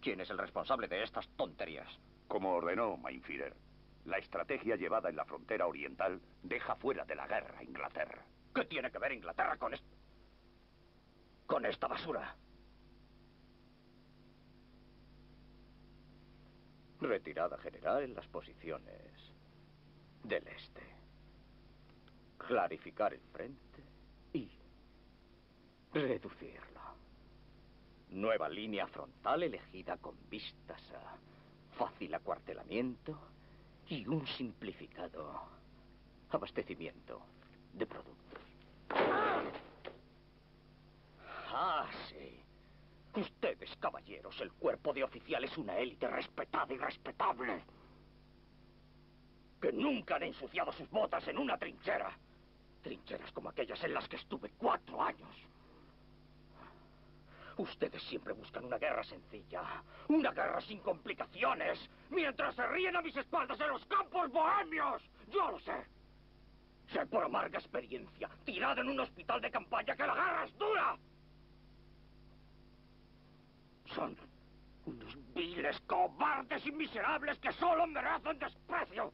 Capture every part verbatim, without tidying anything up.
¿Quién es el responsable de estas tonterías? Como ordenó Mainfeeder, la estrategia llevada en la frontera oriental deja fuera de la guerra a Inglaterra. ¿Qué tiene que ver Inglaterra con esto? Con esta basura? Retirada general en las posiciones del este. Clarificar el frente y reducirlo. Nueva línea frontal elegida con vistas a fácil acuartelamiento y un simplificado abastecimiento de productos. Ah, sí. Ustedes, caballeros, el cuerpo de oficial es una élite respetada y respetable. Que nunca han ensuciado sus botas en una trinchera. Trincheras como aquellas en las que estuve cuatro años. Ustedes siempre buscan una guerra sencilla, una guerra sin complicaciones, mientras se ríen a mis espaldas en los campos bohemios. Yo lo sé. Sé por amarga experiencia, tirado en un hospital de campaña, que la guerra es dura. Son unos viles, cobardes y miserables que solo merecen desprecio.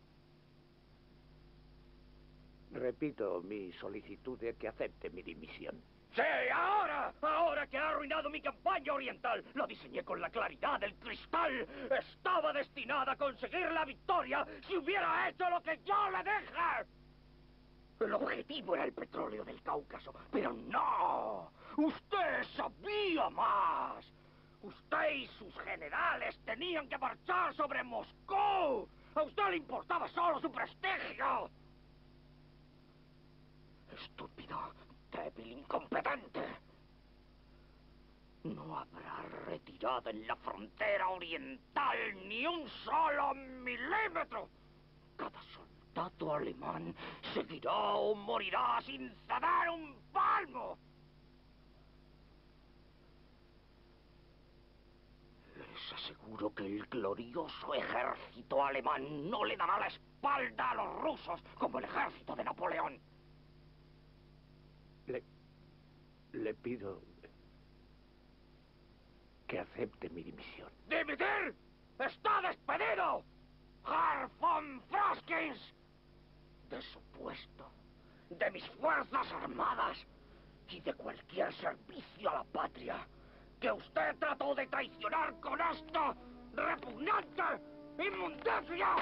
Repito mi solicitud de que acepte mi dimisión. ¡Sí, ahora! ¡Ahora que ha arruinado mi campaña oriental! Lo diseñé con la claridad del cristal. Estaba destinada a conseguir la victoria si hubiera hecho lo que yo le dije. El objetivo era el petróleo del Cáucaso, pero no. Usted sabía más. Usted y sus generales tenían que marchar sobre Moscú. A usted le importaba solo su prestigio. Estúpido, débil, incompetente. No habrá retirada en la frontera oriental ni un solo milímetro. Cada soldado alemán seguirá o morirá sin ceder un palmo. Les aseguro que el glorioso ejército alemán no le dará la espalda a los rusos como el ejército de Napoleón. Le... le pido que acepte mi dimisión. ¿Dimitir? ¡Está despedido! Herr von Froskins, de su puesto, de mis fuerzas armadas y de cualquier servicio a la patria que usted trató de traicionar con esta repugnante inmundicia.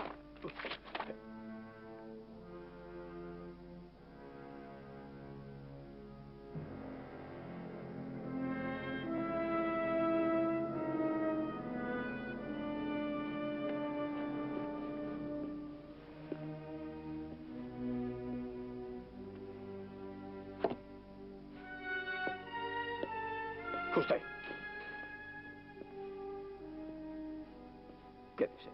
Usted. Quédese.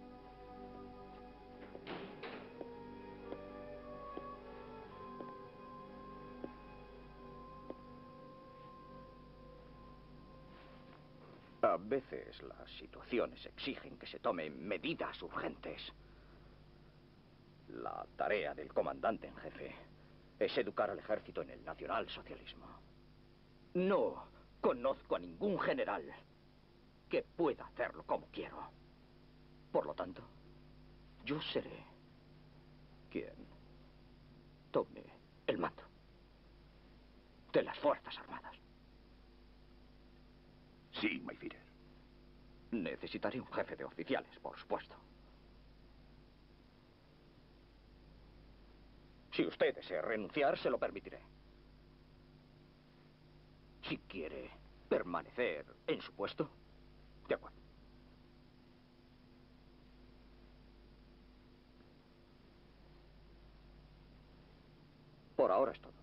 A veces las situaciones exigen que se tomen medidas urgentes. La tarea del comandante en jefe es educar al ejército en el nacionalsocialismo. No conozco a ningún general que pueda hacerlo como quiero. Por lo tanto, yo seré quien tome el mando de las Fuerzas Armadas. Sí, Mainfeeder. Necesitaré un jefe de oficiales, por supuesto. Si usted desea renunciar, se lo permitiré. Si quiere permanecer en su puesto, de acuerdo. Por ahora es todo.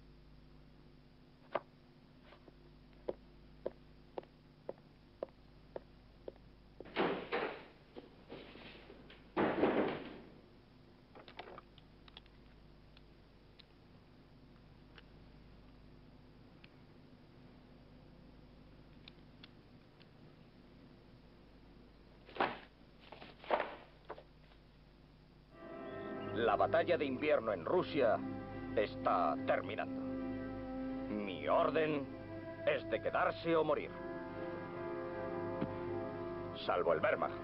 La batalla de invierno en Rusia está terminando. Mi orden es de quedarse o morir. salvo el Wehrmacht.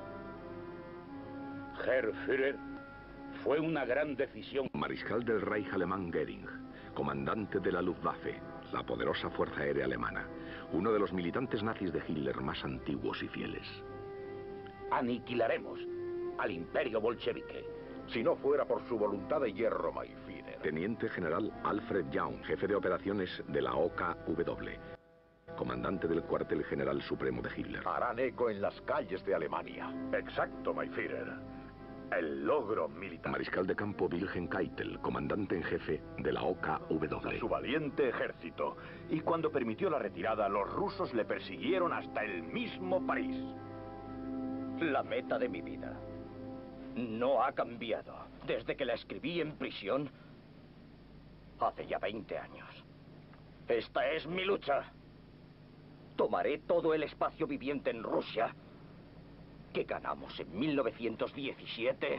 Herr Führer, fue una gran decisión. Mariscal del Reich alemán Göring, comandante de la Luftwaffe, la poderosa fuerza aérea alemana, uno de los militantes nazis de Hitler más antiguos y fieles. Aniquilaremos al imperio bolchevique. Si no fuera por su voluntad de hierro, mein Führer. Teniente general Alfred Jaun, jefe de operaciones de la O K W, comandante del cuartel general supremo de Hitler. Harán eco en las calles de Alemania. Exacto, mein Führer. El logro militar. Mariscal de campo Wilhelm Keitel, comandante en jefe de la O K W. Su valiente ejército. Y cuando permitió la retirada, los rusos le persiguieron hasta el mismo París. La meta de mi vida no ha cambiado desde que la escribí en prisión hace ya veinte años. Esta es mi lucha. Tomaré todo el espacio viviente en Rusia que ganamos en mil novecientos diecisiete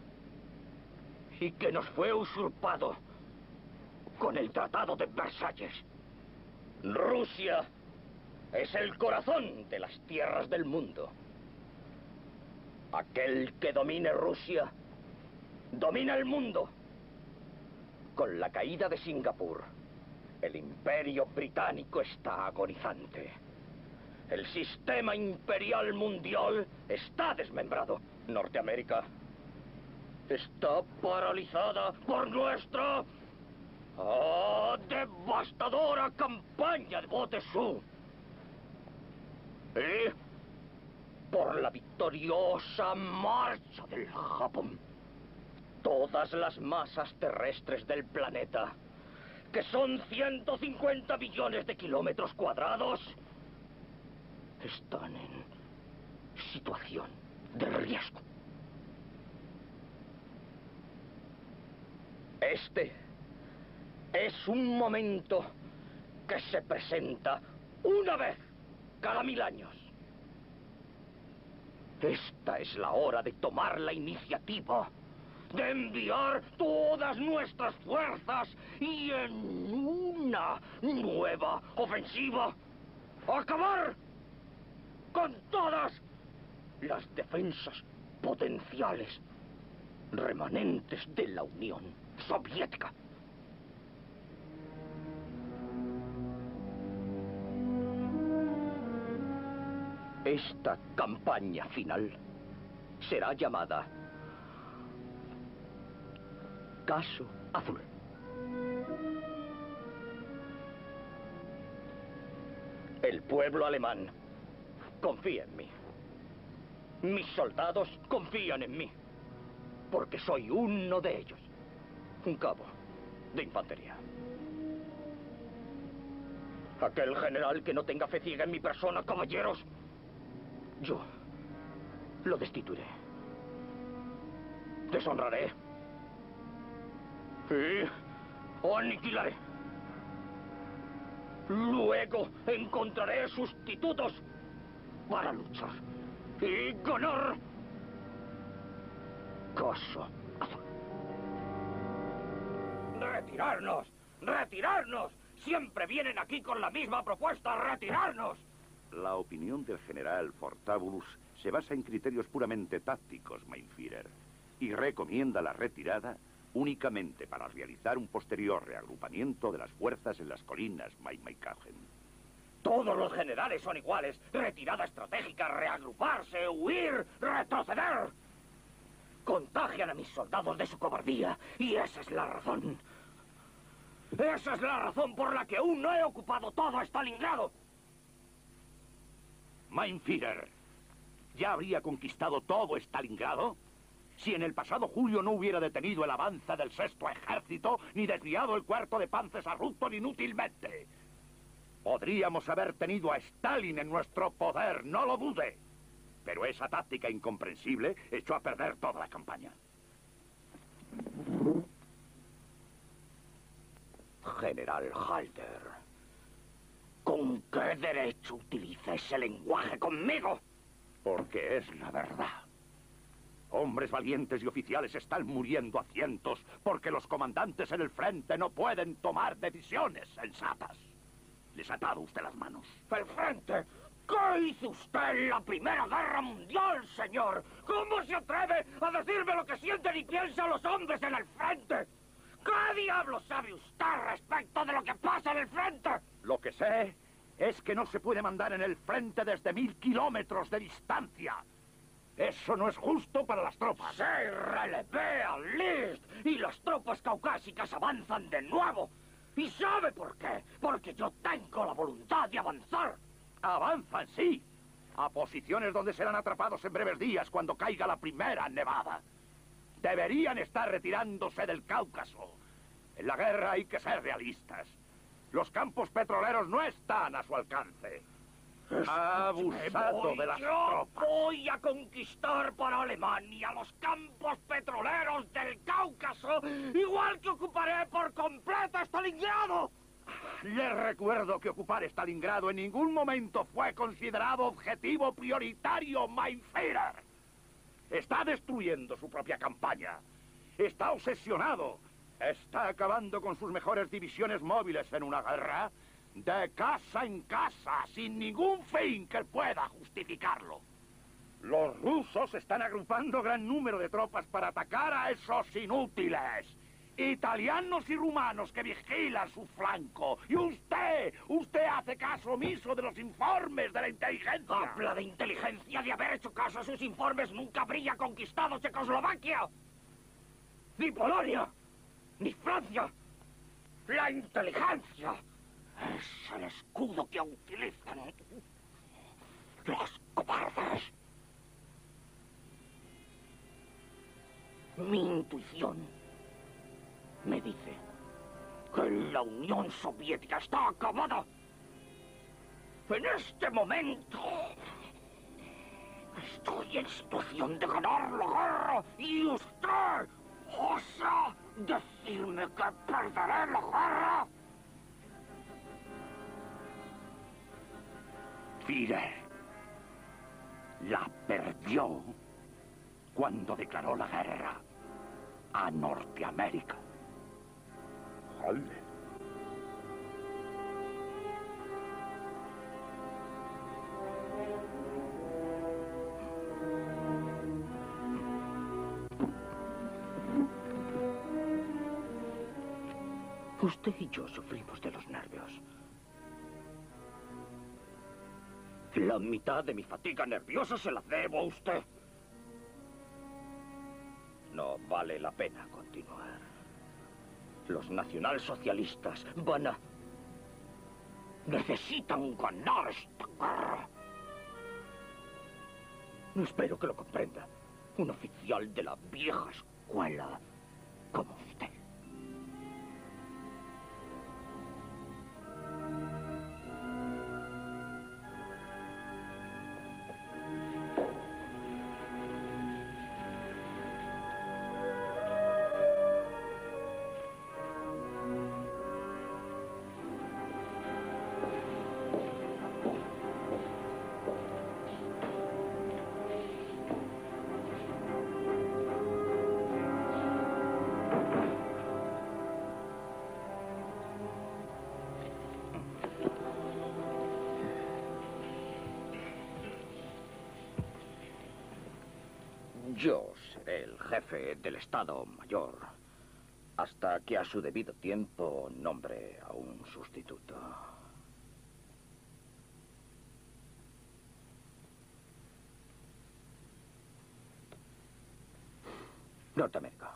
y que nos fue usurpado con el Tratado de Versalles. Rusia es el corazón de las tierras del mundo. Aquel que domine Rusia domina el mundo. Con la caída de Singapur, el imperio británico está agonizante. El sistema imperial mundial está desmembrado. Norteamérica está paralizada por nuestra oh, devastadora campaña de Botesú. Y por la victoriosa marcha del Japón, todas las masas terrestres del planeta, que son ciento cincuenta billones de kilómetros cuadrados, están en situación de riesgo. Este es un momento que se presenta una vez cada mil años. Esta es la hora de tomar la iniciativa, de enviar todas nuestras fuerzas y en una nueva ofensiva acabar con todas las defensas potenciales remanentes de la Unión Soviética. Esta campaña final será llamada Caso Azul. El pueblo alemán confía en mí. Mis soldados confían en mí, porque soy uno de ellos, un cabo de infantería. Aquel general que no tenga fe ciega en mi persona, caballeros, yo lo destituiré, deshonraré y aniquilaré. Luego encontraré sustitutos para luchar y ganar. Caso Azul. ¡Retirarnos! ¡Retirarnos! Siempre vienen aquí con la misma propuesta. ¡Retirarnos! La opinión del general Fortavulus se basa en criterios puramente tácticos, mein Führer, y recomienda la retirada únicamente para realizar un posterior reagrupamiento de las fuerzas en las colinas Maimaicagen. Todos los generales son iguales. Retirada estratégica, reagruparse, huir, retroceder. Contagian a mis soldados de su cobardía. Y esa es la razón. Esa es la razón por la que aún no he ocupado todo Stalingrado. Mein Führer, ¿ya habría conquistado todo Stalingrado? Si en el pasado julio no hubiera detenido el avance del sexto ejército, ni desviado el cuarto de Panzers a Rutten inútilmente. Podríamos haber tenido a Stalin en nuestro poder, no lo dude. Pero esa táctica incomprensible echó a perder toda la campaña. General Halder, ¿con qué derecho utiliza ese lenguaje conmigo? Porque es la verdad. Hombres valientes y oficiales están muriendo a cientos porque los comandantes en el frente no pueden tomar decisiones sensatas. Les ha atado usted las manos. ¡El frente! ¿Qué hizo usted en la Primera Guerra Mundial, señor? ¿Cómo se atreve a decirme lo que sienten y piensan los hombres en el frente? ¿Qué diablos sabe usted respecto de lo que pasa en el frente? Lo que sé es que no se puede mandar en el frente desde mil kilómetros de distancia. Eso no es justo para las tropas. Se relevé a List y las tropas caucásicas avanzan de nuevo. ¿Y sabe por qué? Porque yo tengo la voluntad de avanzar. Avanzan, sí, a posiciones donde serán atrapados en breves días cuando caiga la primera nevada. Deberían estar retirándose del Cáucaso. En la guerra hay que ser realistas. Los campos petroleros no están a su alcance. Ha abusado de las yo tropas. Voy a conquistar para Alemania los campos petroleros del Cáucaso, igual que ocuparé por completo Stalingrado. Les recuerdo que ocupar Stalingrado en ningún momento fue considerado objetivo prioritario, mein Führer. Está destruyendo su propia campaña. Está obsesionado. Está acabando con sus mejores divisiones móviles en una guerra de casa en casa, sin ningún fin que pueda justificarlo. Los rusos están agrupando gran número de tropas para atacar a esos inútiles. Italianos y rumanos que vigilan su flanco. Y usted, usted hace caso omiso de los informes de la inteligencia. Habla de inteligencia. De haber hecho caso a sus informes, nunca habría conquistado Checoslovaquia. Ni Polonia, ni Francia. La inteligencia es el escudo que utilizan los cobardes. Mi intuición me dice que la Unión Soviética está acabada. En este momento estoy en situación de ganar la guerra y usted osa decirme que perderé la guerra. Führer la perdió cuando declaró la guerra a Norteamérica. Halle. Usted y yo sufrimos de los nervios. La mitad de mi fatiga nerviosa se la debo a usted. No vale la pena continuar. Los nacionalsocialistas van a... necesitan ganar esta guerra. Espero que lo comprenda. Un oficial de la vieja escuela como usted. Yo seré el jefe del Estado Mayor hasta que a su debido tiempo nombre a un sustituto. Norteamérica.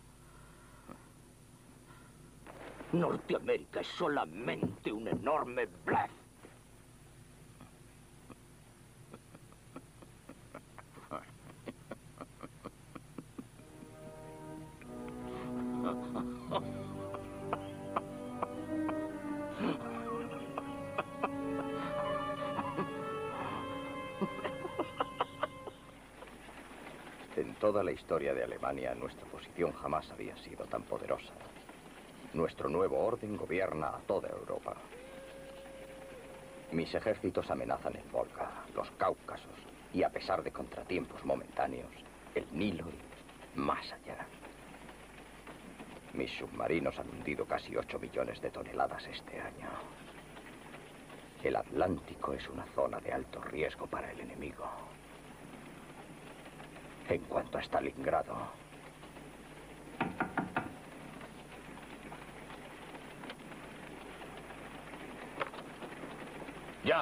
Norteamérica es solamente un enorme bluff. En toda la historia de Alemania, nuestra posición jamás había sido tan poderosa. Nuestro nuevo orden gobierna a toda Europa. Mis ejércitos amenazan el Volga, los Cáucasos y, a pesar de contratiempos momentáneos, el Nilo y más allá. Mis submarinos han hundido casi ocho millones de toneladas este año. El Atlántico es una zona de alto riesgo para el enemigo. En cuanto a Stalingrado, Ya.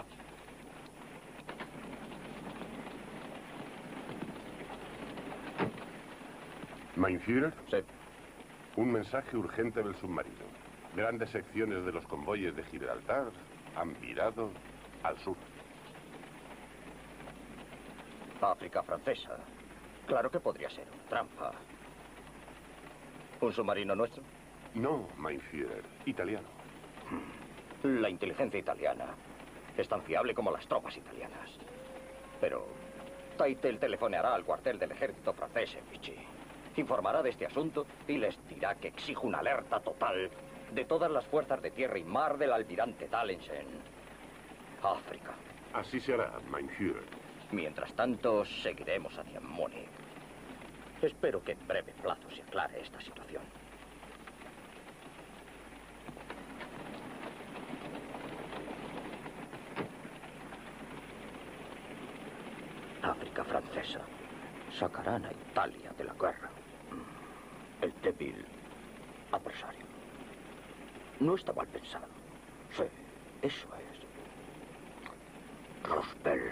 Mein Führer, sí. un mensaje urgente del submarino. Grandes secciones de los convoyes de Gibraltar han virado al sur. África francesa. Claro que podría ser una trampa. ¿Un submarino nuestro? No, Mein Führer, italiano. La inteligencia italiana es tan fiable como las tropas italianas. Pero Taitel telefoneará al cuartel del ejército francés en Vichy. Informará de este asunto y les dirá que exijo una alerta total de todas las fuerzas de tierra y mar del almirante Dallens en África. Así será, Mein Führer. Mientras tanto, seguiremos hacia Múnich. Espero que en breve plazo se aclare esta situación. África francesa. Sacarán a Italia de la guerra. El débil adversario. No está mal pensado. Sí, eso es. Roosevelt.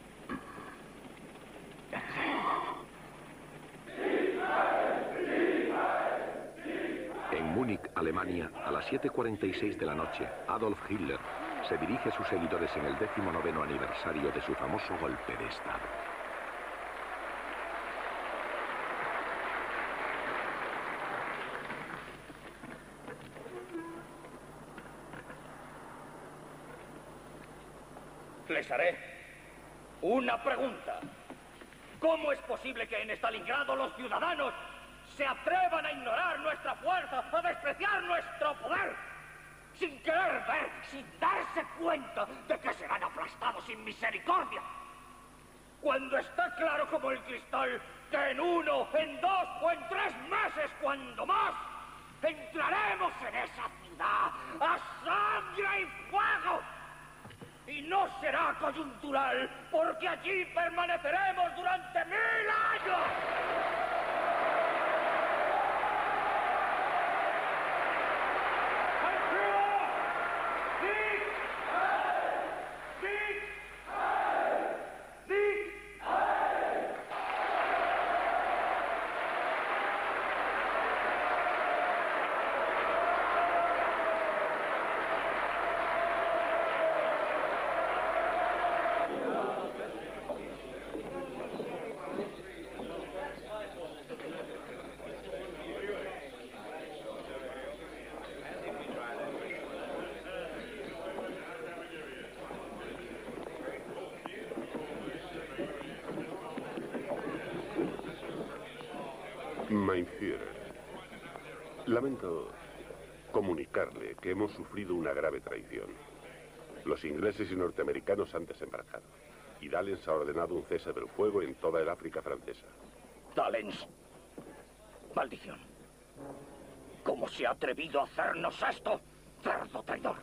En Múnich, Alemania, a las siete cuarenta y seis de la noche, Adolf Hitler se dirige a sus seguidores en el décimo noveno aniversario de su famoso golpe de Estado. Les haré una pregunta. ¿Cómo es posible que en Stalingrado los ciudadanos se atrevan a ignorar nuestra fuerza, a despreciar nuestro poder, sin querer ver, sin darse cuenta de que serán aplastados sin misericordia? Cuando está claro como el cristal que en uno, en dos o en tres meses, cuando más, entraremos en esa ciudad a sangre y fuego. Y no será coyuntural, porque allí permaneceremos durante mil años. Mein Führer, lamento comunicarle que hemos sufrido una grave traición. Los ingleses y norteamericanos han desembarcado y Dallens ha ordenado un cese del fuego en toda el África francesa. Dallens. Maldición. ¿Cómo se ha atrevido a hacernos esto, cerdo traidor?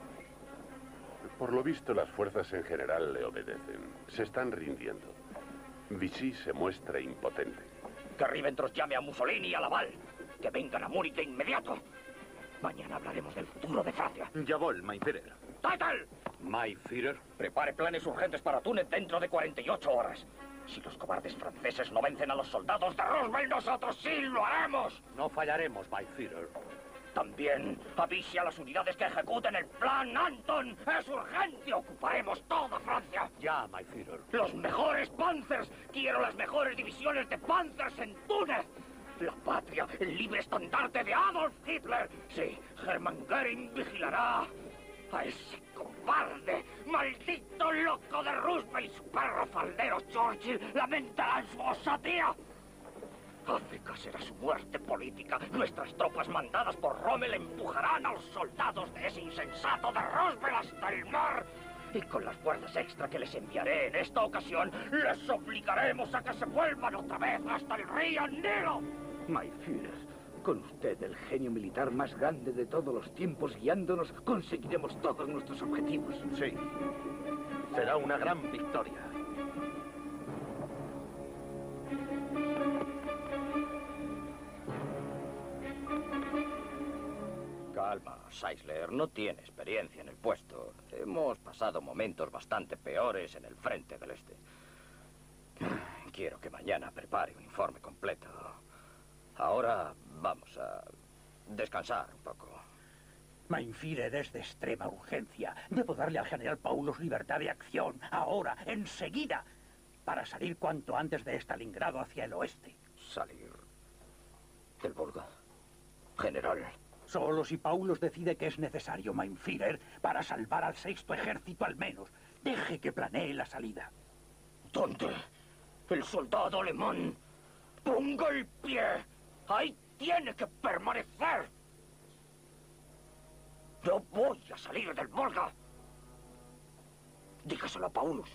Por lo visto, las fuerzas en general le obedecen. Se están rindiendo. Vichy se muestra impotente. Que Ribbentrop llame a Mussolini y a Laval. Que vengan a Múnich de inmediato. Mañana hablaremos del futuro de Francia. Jawohl, mein Führer. ¡Teitel! Mein Führer. Prepare planes urgentes para Túnez dentro de cuarenta y ocho horas. Si los cobardes franceses no vencen a los soldados de Roosevelt, nosotros sí lo haremos. No fallaremos, mein Führer. También avise a las unidades que ejecuten el plan Anton. Es urgente. Ocuparemos toda Francia. Ya, mein Führer. Los mejores Panzers. Quiero las mejores divisiones de Panzers en Túnez. La patria, el libre estandarte de Adolf Hitler. Sí, Hermann Göring vigilará a ese cobarde, maldito loco de Roosevelt y su perro faldero Churchill lamentarán su osadía. África será su muerte política. Nuestras tropas mandadas por Rommel empujarán a los soldados de ese insensato de Roosevelt hasta el mar. Y con las fuerzas extra que les enviaré en esta ocasión, les obligaremos a que se vuelvan otra vez hasta el río Nilo. Mein Führer, Con usted, el genio militar más grande de todos los tiempos, guiándonos, conseguiremos todos nuestros objetivos. Sí. Será una gran victoria. Calma, Seisler. No tiene experiencia en el puesto. Hemos pasado momentos bastante peores en el frente del este. Quiero que mañana prepare un informe completo. Ahora vamos a descansar un poco. Mein Führer, es de extrema urgencia. Debo darle al general Paulus libertad de acción, ahora, enseguida, para salir cuanto antes de Stalingrado hacia el oeste. ¿Salir del Volga? General. Solo si Paulus decide que es necesario, Mein Führer, para salvar al sexto ejército al menos. Deje que planee la salida. ¿Dónde? El soldado alemán. Ponga el pie. Ahí tiene que permanecer. No voy a salir del Volga. Dígaselo a Paulus.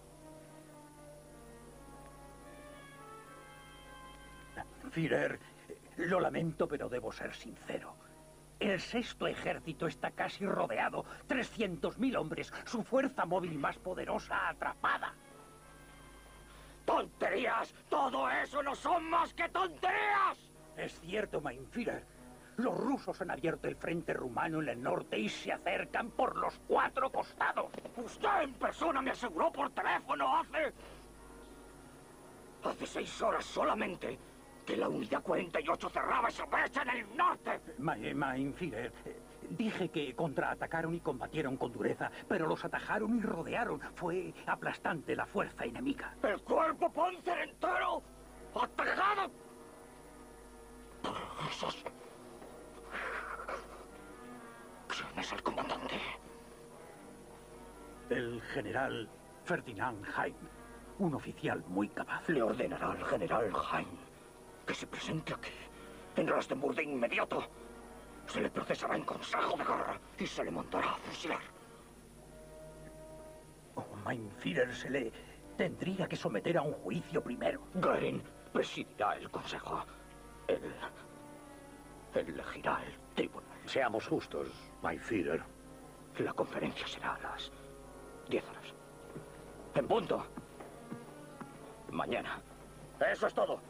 Führer, lo lamento, pero debo ser sincero. El sexto ejército está casi rodeado. trescientos mil hombres, su fuerza móvil más poderosa atrapada. ¡Tonterías! ¡Todo eso no son más que tonterías! Es cierto, Mein Führer. Los rusos han abierto el frente rumano en el norte y se acercan por los cuatro costados. Usted en persona me aseguró por teléfono hace... Hace seis horas solamente que la unidad cuarenta y ocho cerraba esa brecha en el norte. Mein, Mein Führer, dije que contraatacaron y combatieron con dureza, pero los atajaron y rodearon. Fue aplastante la fuerza enemiga. El cuerpo Panzer entero atacado por esos... ¿Quién es el comandante? El general Ferdinand Heim, un oficial muy capaz. Le ordenará al general Heim que se presente aquí, en Rastenburg de inmediato. Se le procesará en consejo de guerra y se le mandará a fusilar. Oh, Mein Führer, se le tendría que someter a un juicio primero. Goering presidirá el consejo. Él... Él elegirá el tribunal. Seamos justos, Mein Führer. La conferencia será a las diez horas. En punto. Mañana. Eso es todo.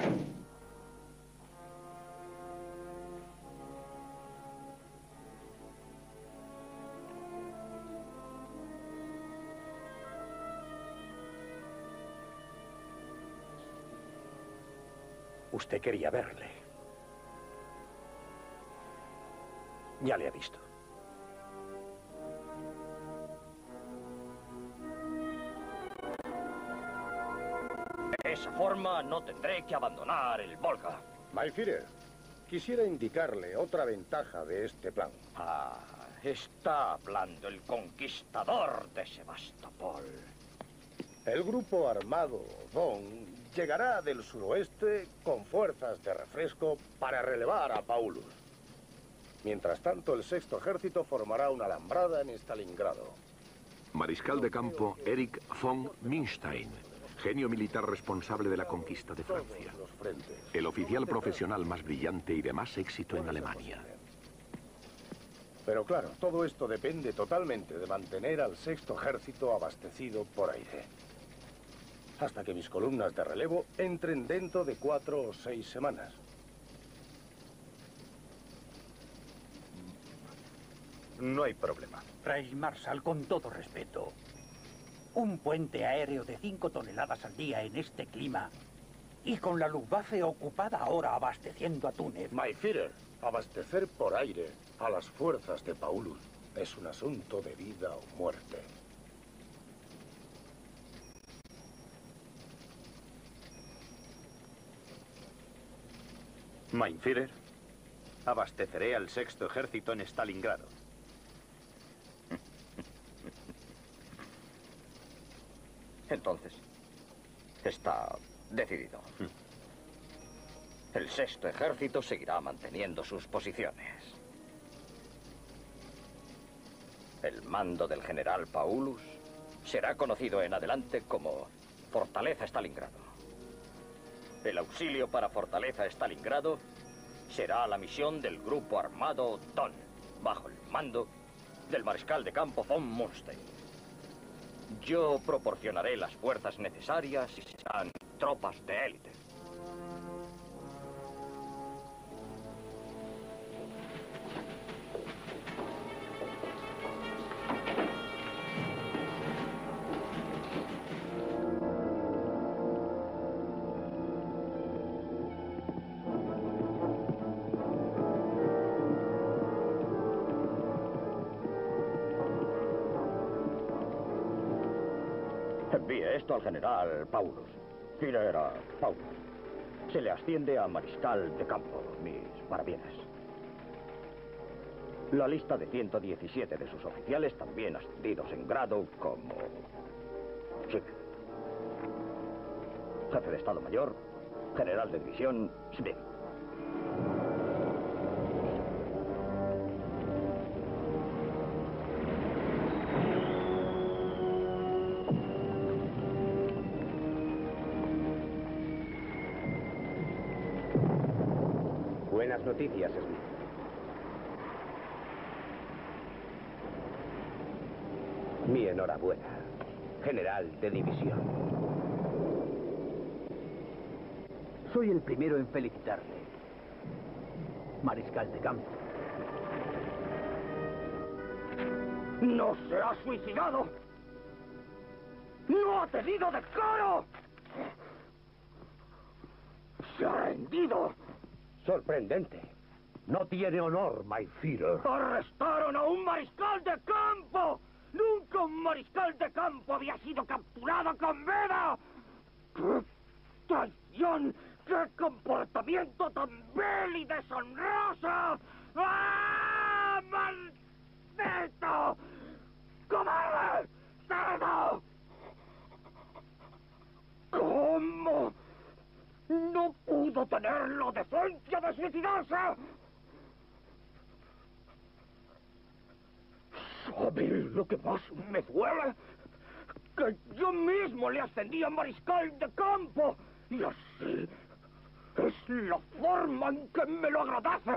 Usted quería verle. Ya le ha visto. De esa forma no tendré que abandonar el Volga. Mein Führer, quisiera indicarle otra ventaja de este plan. Ah, está hablando el conquistador de Sebastopol. El grupo armado Don llegará del suroeste con fuerzas de refresco para relevar a Paulus. Mientras tanto, el sexto ejército formará una alambrada en Stalingrado. Mariscal de campo Erich von Minstein, genio militar responsable de la conquista de Francia. El oficial profesional más brillante y de más éxito en Alemania. Pero claro, todo esto depende totalmente de mantener al sexto ejército abastecido por aire. Hasta que mis columnas de relevo entren dentro de cuatro o seis semanas. No hay problema. Reichsmarschall, con todo respeto, un puente aéreo de cinco toneladas al día en este clima y con la Luftwaffe ocupada ahora abasteciendo a Túnez. Mein Führer, abastecer por aire a las fuerzas de Paulus es un asunto de vida o muerte. Mein Führer, abasteceré al sexto ejército en Stalingrado. Entonces, está decidido. El sexto ejército seguirá manteniendo sus posiciones. El mando del general Paulus será conocido en adelante como Fortaleza Stalingrado. El auxilio para Fortaleza Stalingrado será la misión del grupo armado Don, bajo el mando del mariscal de campo von Munstein. Yo proporcionaré las fuerzas necesarias y serán tropas de élite. Envíe esto al general Paulus. Führer a Paulus. Se le asciende a mariscal de campo, mis parabienes. La lista de ciento diecisiete de sus oficiales también ascendidos en grado como... Sí. Jefe de Estado Mayor, general de división, Smith. Buenas noticias, Smith. Mi enhorabuena, general de división. Soy el primero en felicitarle, mariscal de campo. ¡No se ha suicidado! ¡No ha tenido decoro! ¡Se ha rendido! Sorprendente. No tiene honor, my Führer. ¡Arrestaron a un mariscal de campo! ¡Nunca un mariscal de campo había sido capturado con vida! ¡Qué traición! ¡Qué comportamiento tan vil y deshonroso! ¡Ah! ¡Maldito! ¡Cobarde! ¡Cerdo! ¿Cómo? ¡No pudo tener la decencia de suicidarse! ¿Sabe lo que más me duele? Que yo mismo le ascendí a mariscal de campo. Y así es la forma en que me lo agradece.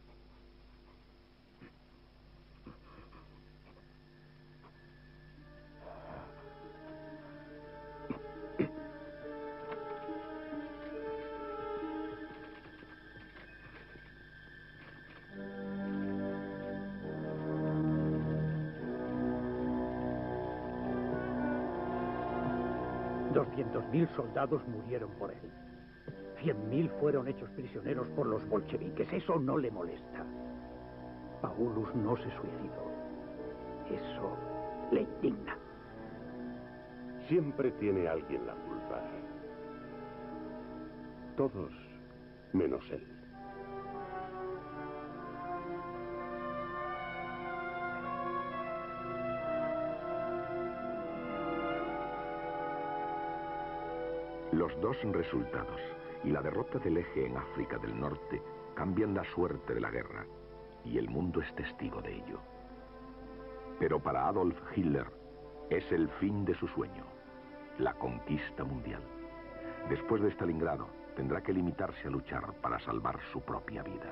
Doscientos mil soldados murieron por él. Cien mil fueron hechos prisioneros por los bolcheviques. Eso no le molesta. Paulus no se suicidó. Eso le indigna. Siempre tiene alguien la culpa. Todos menos él. Los dos resultados y la derrota del Eje en África del Norte cambian la suerte de la guerra, y el mundo es testigo de ello. Pero para Adolf Hitler es el fin de su sueño, la conquista mundial. Después de Stalingrado, tendrá que limitarse a luchar para salvar su propia vida.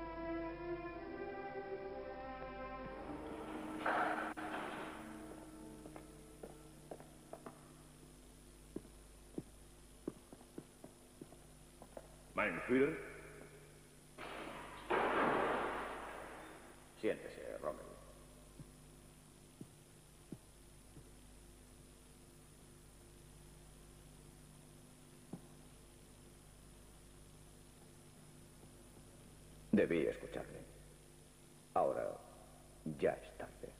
Mein Führer. Siéntese, Rommel. Debí escucharle. Ahora ya es tarde.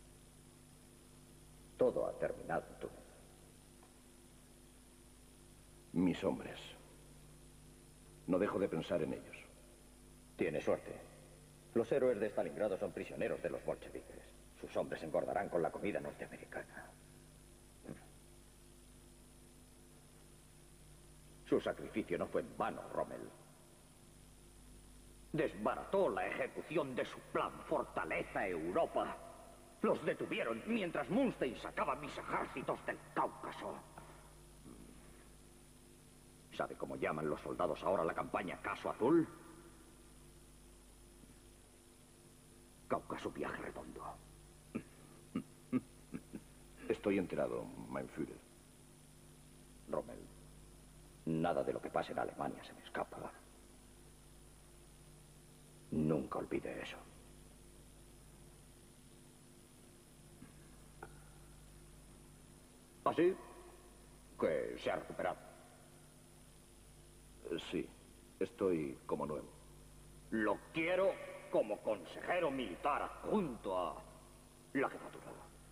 Todo ha terminado en Túnez. Mis hombres. No dejo de pensar en ellos. Tiene suerte. Los héroes de Stalingrado son prisioneros de los bolcheviques. Sus hombres engordarán con la comida norteamericana. Su sacrificio no fue en vano, Rommel. Desbarató la ejecución de su plan Fortaleza Europa. Los detuvieron mientras Munstein sacaba mis ejércitos del Cáucaso. ¿Sabe cómo llaman los soldados ahora la campaña Caso Azul? Cáucaso viaje redondo. Estoy enterado, mein Führer. Rommel, nada de lo que pase en Alemania se me escapa. Nunca olvide eso. ¿Así? Que se ha recuperado. Sí, estoy como nuevo. Lo quiero como consejero militar adjunto a la jefatura.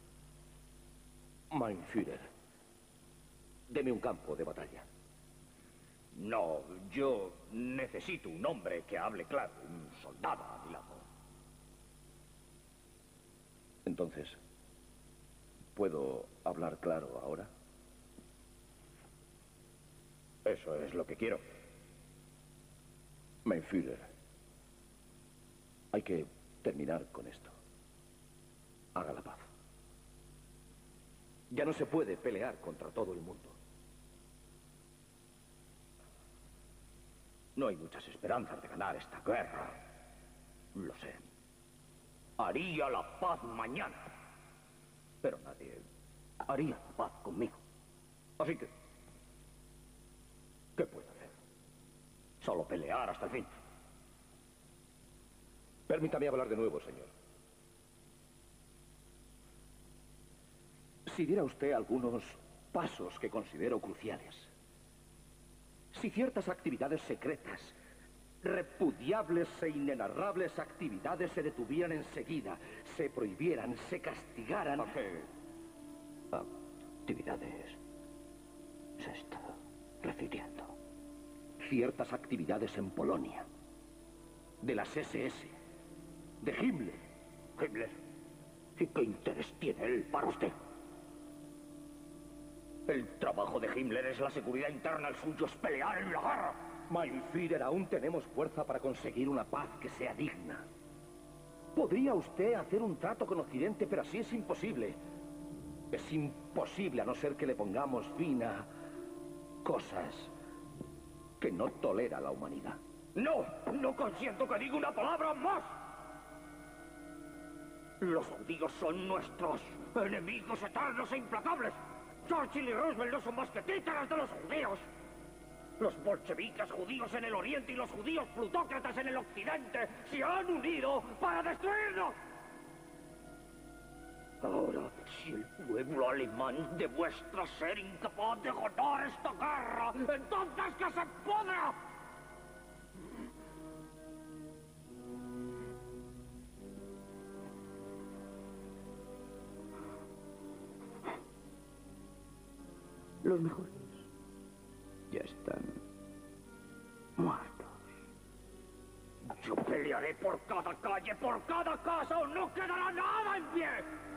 Mein Führer, deme un campo de batalla. No, yo necesito un hombre que hable claro, un soldado a mi lado. Entonces, ¿puedo hablar claro ahora? Eso es lo que quiero. Mein Führer, hay que terminar con esto. Haga la paz. Ya no se puede pelear contra todo el mundo. No hay muchas esperanzas de ganar esta guerra. Lo sé. Haría la paz mañana. Pero nadie haría la paz conmigo. Así que, ¿qué puedo hacer? Solo pelear hasta el fin. Permítame hablar de nuevo, señor. Si diera usted algunos pasos que considero cruciales, si ciertas actividades secretas, repudiables e inenarrables actividades se detuvieran enseguida, se prohibieran, se castigaran... ¿A qué actividades se está refiriendo? Ciertas actividades en Polonia, de las ese ese, de Himmler. ¿Himmler? ¿Y qué interés tiene él para usted? El trabajo de Himmler es la seguridad interna, el suyo es pelear en la guerra. Mein Führer, aún tenemos fuerza para conseguir una paz que sea digna. Podría usted hacer un trato con Occidente, pero así es imposible. Es imposible a no ser que le pongamos fin a cosas que no tolera la humanidad. No, no consiento que diga una palabra más. Los judíos son nuestros enemigos eternos e implacables. Churchill y Roosevelt no son más que títeres de los judíos. Los bolcheviques judíos en el oriente y los judíos plutócratas en el occidente se han unido para destruirnos. Ahora, si el pueblo alemán demuestra ser incapaz de ganar esta guerra, entonces que se pudra. Los mejores ya están muertos. Yo pelearé por cada calle, por cada casa, o no quedará nada en pie.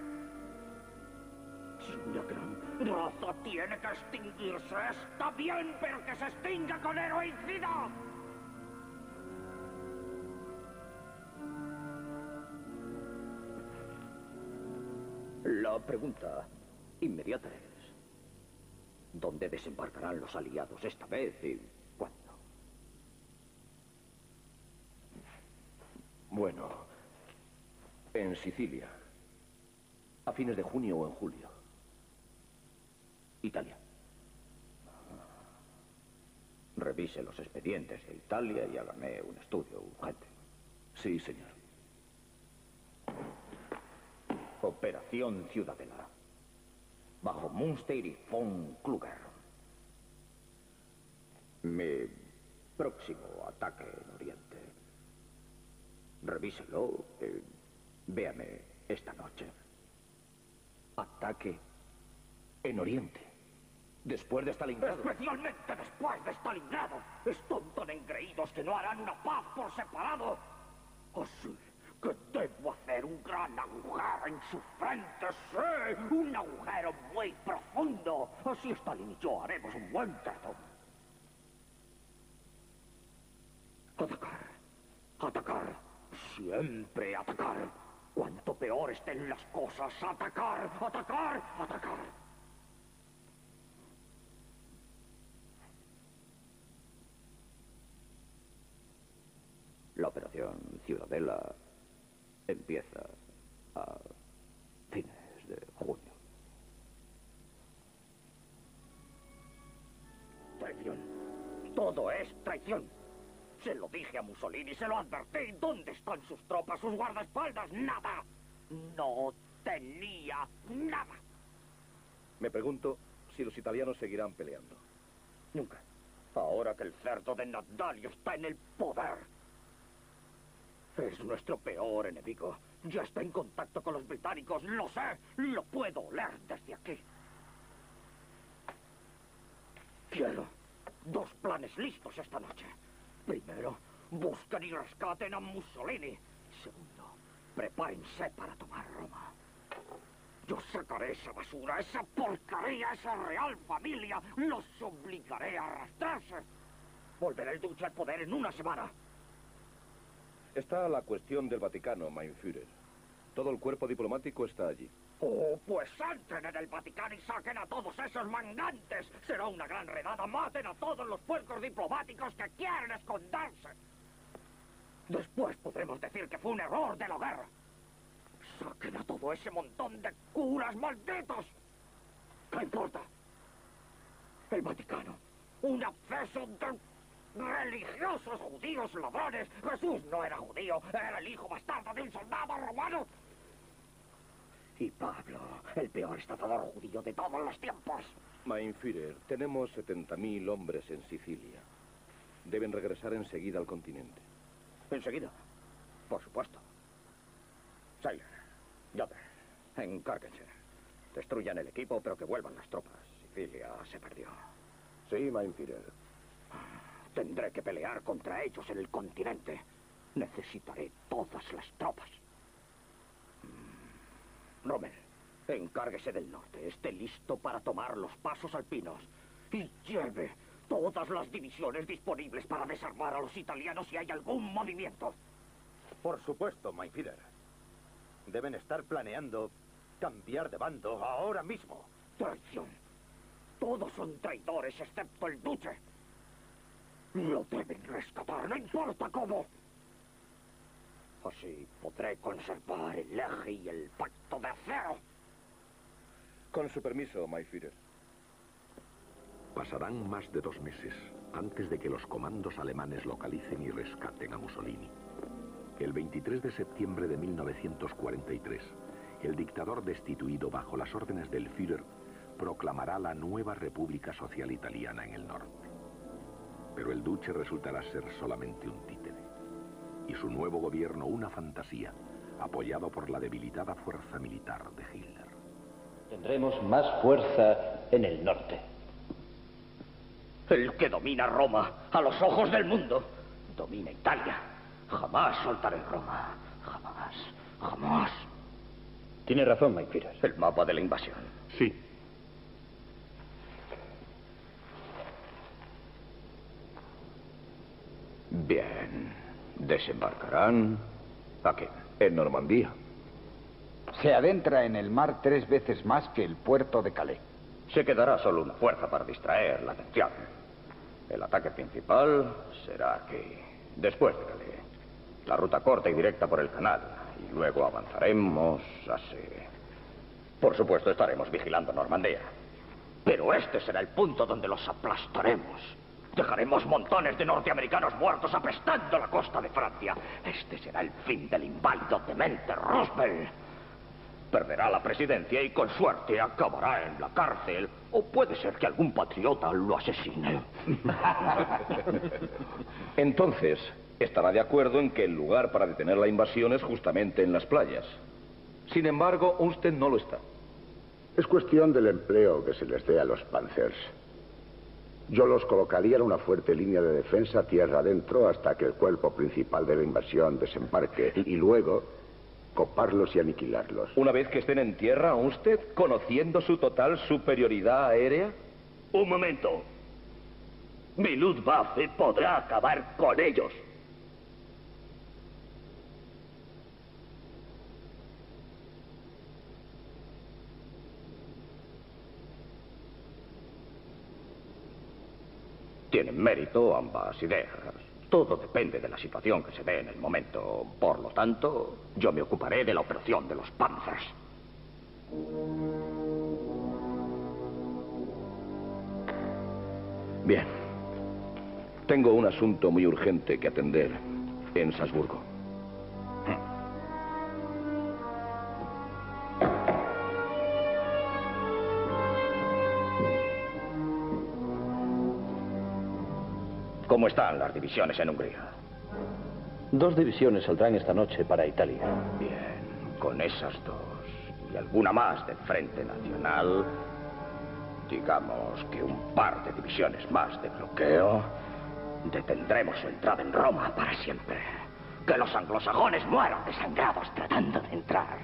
Si una gran raza tiene que extinguirse, está bien, pero que se extinga con heroicidad. La pregunta inmediata es: ¿dónde desembarcarán los aliados esta vez y cuándo? Bueno, en Sicilia, a fines de junio o en julio. Italia. Revise los expedientes de Italia y hágame un estudio urgente. Sí, señor. Operación Ciudadela. Bajo Münster y von Kluger. Mi próximo ataque en Oriente. Revíselo y véame esta noche. Ataque en Oriente. Después de Stalingrado. Especialmente después de Stalingrado. Están tan engreídos que no harán una paz por separado. Así que debo hacer un gran agujero en su frente, sí, un agujero muy profundo. Así Stalin y yo haremos un buen trato. Atacar, atacar, siempre atacar. Cuanto peor estén las cosas, atacar, atacar, atacar. La operación Ciudadela empieza a fines de junio. Traición. Todo es traición. Se lo dije a Mussolini, se lo advertí. ¿Dónde están sus tropas, sus guardaespaldas? Nada. No tenía nada. Me pregunto si los italianos seguirán peleando. Nunca. Ahora que el cerdo de Nadalio está en el poder. Es nuestro peor enemigo. Ya está en contacto con los británicos. Lo sé. Lo puedo oler desde aquí. Quiero dos planes listos esta noche. Primero, busquen y rescaten a Mussolini. Segundo, prepárense para tomar Roma. Yo sacaré esa basura, esa porquería, esa real familia. Los obligaré a arrastrarse. Volverá el duce al poder en una semana. Está la cuestión del Vaticano, mein Führer. Todo el cuerpo diplomático está allí. Oh, pues entren en el Vaticano y saquen a todos esos mangantes. Será una gran redada. Maten a todos los puercos diplomáticos que quieren esconderse. Después podremos decir que fue un error de la guerra. Saquen a todo ese montón de curas malditos. ¿Qué importa? El Vaticano. Un absceso de religiosos judíos ladrones. Jesús no era judío. Era el hijo bastardo de un soldado romano. Y Pablo, el peor estafador judío de todos los tiempos. Mein Führer, tenemos setenta mil hombres en Sicilia. Deben regresar enseguida al continente. ¿Enseguida? Por supuesto. Sailor, Yoder, encárguense. Destruyan el equipo, pero que vuelvan las tropas. Sicilia se perdió. Sí, mein Führer. Tendré que pelear contra ellos en el continente. Necesitaré todas las tropas. Rommel, encárguese del norte. Esté listo para tomar los pasos alpinos. Y lleve todas las divisiones disponibles para desarmar a los italianos si hay algún movimiento. Por supuesto, mein Führer. Deben estar planeando cambiar de bando ahora mismo. Traición. Todos son traidores excepto el duce. Lo deben rescatar, no importa cómo. Así podré conservar el eje y el pacto de acero. Con su permiso, mein Führer. Pasarán más de dos meses antes de que los comandos alemanes localicen y rescaten a Mussolini. El veintitrés de septiembre de mil novecientos cuarenta y tres, el dictador destituido bajo las órdenes del Führer proclamará la nueva República Social Italiana en el norte. Pero el duce resultará ser solamente un títere. Y su nuevo gobierno una fantasía, apoyado por la debilitada fuerza militar de Hitler. Tendremos más fuerza en el norte. El que domina Roma a los ojos del mundo, domina Italia. Jamás soltaré Roma. Jamás. Jamás. Tiene razón, mein Führer. El mapa de la invasión. Sí. Bien. Desembarcarán aquí, en Normandía. Se adentra en el mar tres veces más que el puerto de Calais. Se quedará solo una fuerza para distraer la atención. El ataque principal será aquí, después de Calais. La ruta corta y directa por el canal. Y luego avanzaremos así. Por supuesto, estaremos vigilando Normandía. Pero este será el punto donde los aplastaremos. Dejaremos montones de norteamericanos muertos apestando la costa de Francia. Este será el fin del inválido demente Roosevelt. Perderá la presidencia y con suerte acabará en la cárcel. O puede ser que algún patriota lo asesine. Entonces, estará de acuerdo en que el lugar para detener la invasión es justamente en las playas. Sin embargo, usted no lo está. Es cuestión del empleo que se les dé a los Panzers. Yo los colocaría en una fuerte línea de defensa tierra adentro hasta que el cuerpo principal de la invasión desembarque y luego coparlos y aniquilarlos. Una vez que estén en tierra, usted, conociendo su total superioridad aérea. Un momento. Mi Luftwaffe podrá acabar con ellos. Tienen mérito ambas ideas. Todo depende de la situación que se dé en el momento. Por lo tanto, yo me ocuparé de la operación de los Panzers. Bien. Tengo un asunto muy urgente que atender en Salzburgo. ¿Cómo están las divisiones en Hungría? Dos divisiones saldrán esta noche para Italia. Bien, con esas dos y alguna más del Frente Nacional, digamos que un par de divisiones más de bloqueo, detendremos su entrada en Roma para siempre. Que los anglosajones mueran desangrados tratando de entrar.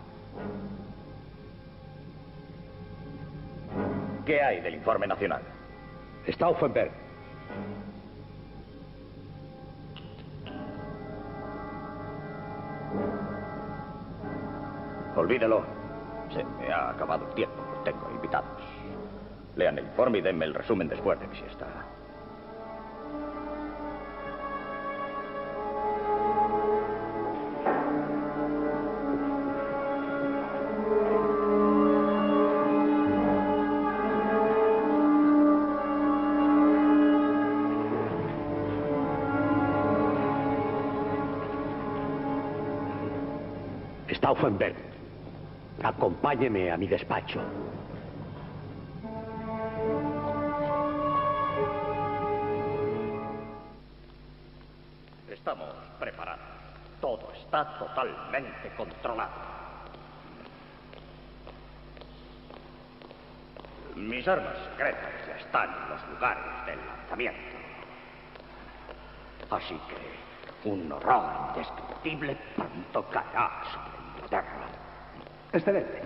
¿Qué hay del informe nacional? Stauffenberg. Olvídelo. Se me ha acabado el tiempo. Tengo invitados. Lean el informe y denme el resumen después de mi siesta. Stauffenberg, acompáñeme a mi despacho. Estamos preparados. Todo está totalmente controlado. Mis armas secretas ya están en los lugares del lanzamiento. Así que un horror indescriptible pronto caerá sobre Inglaterra. Excelente.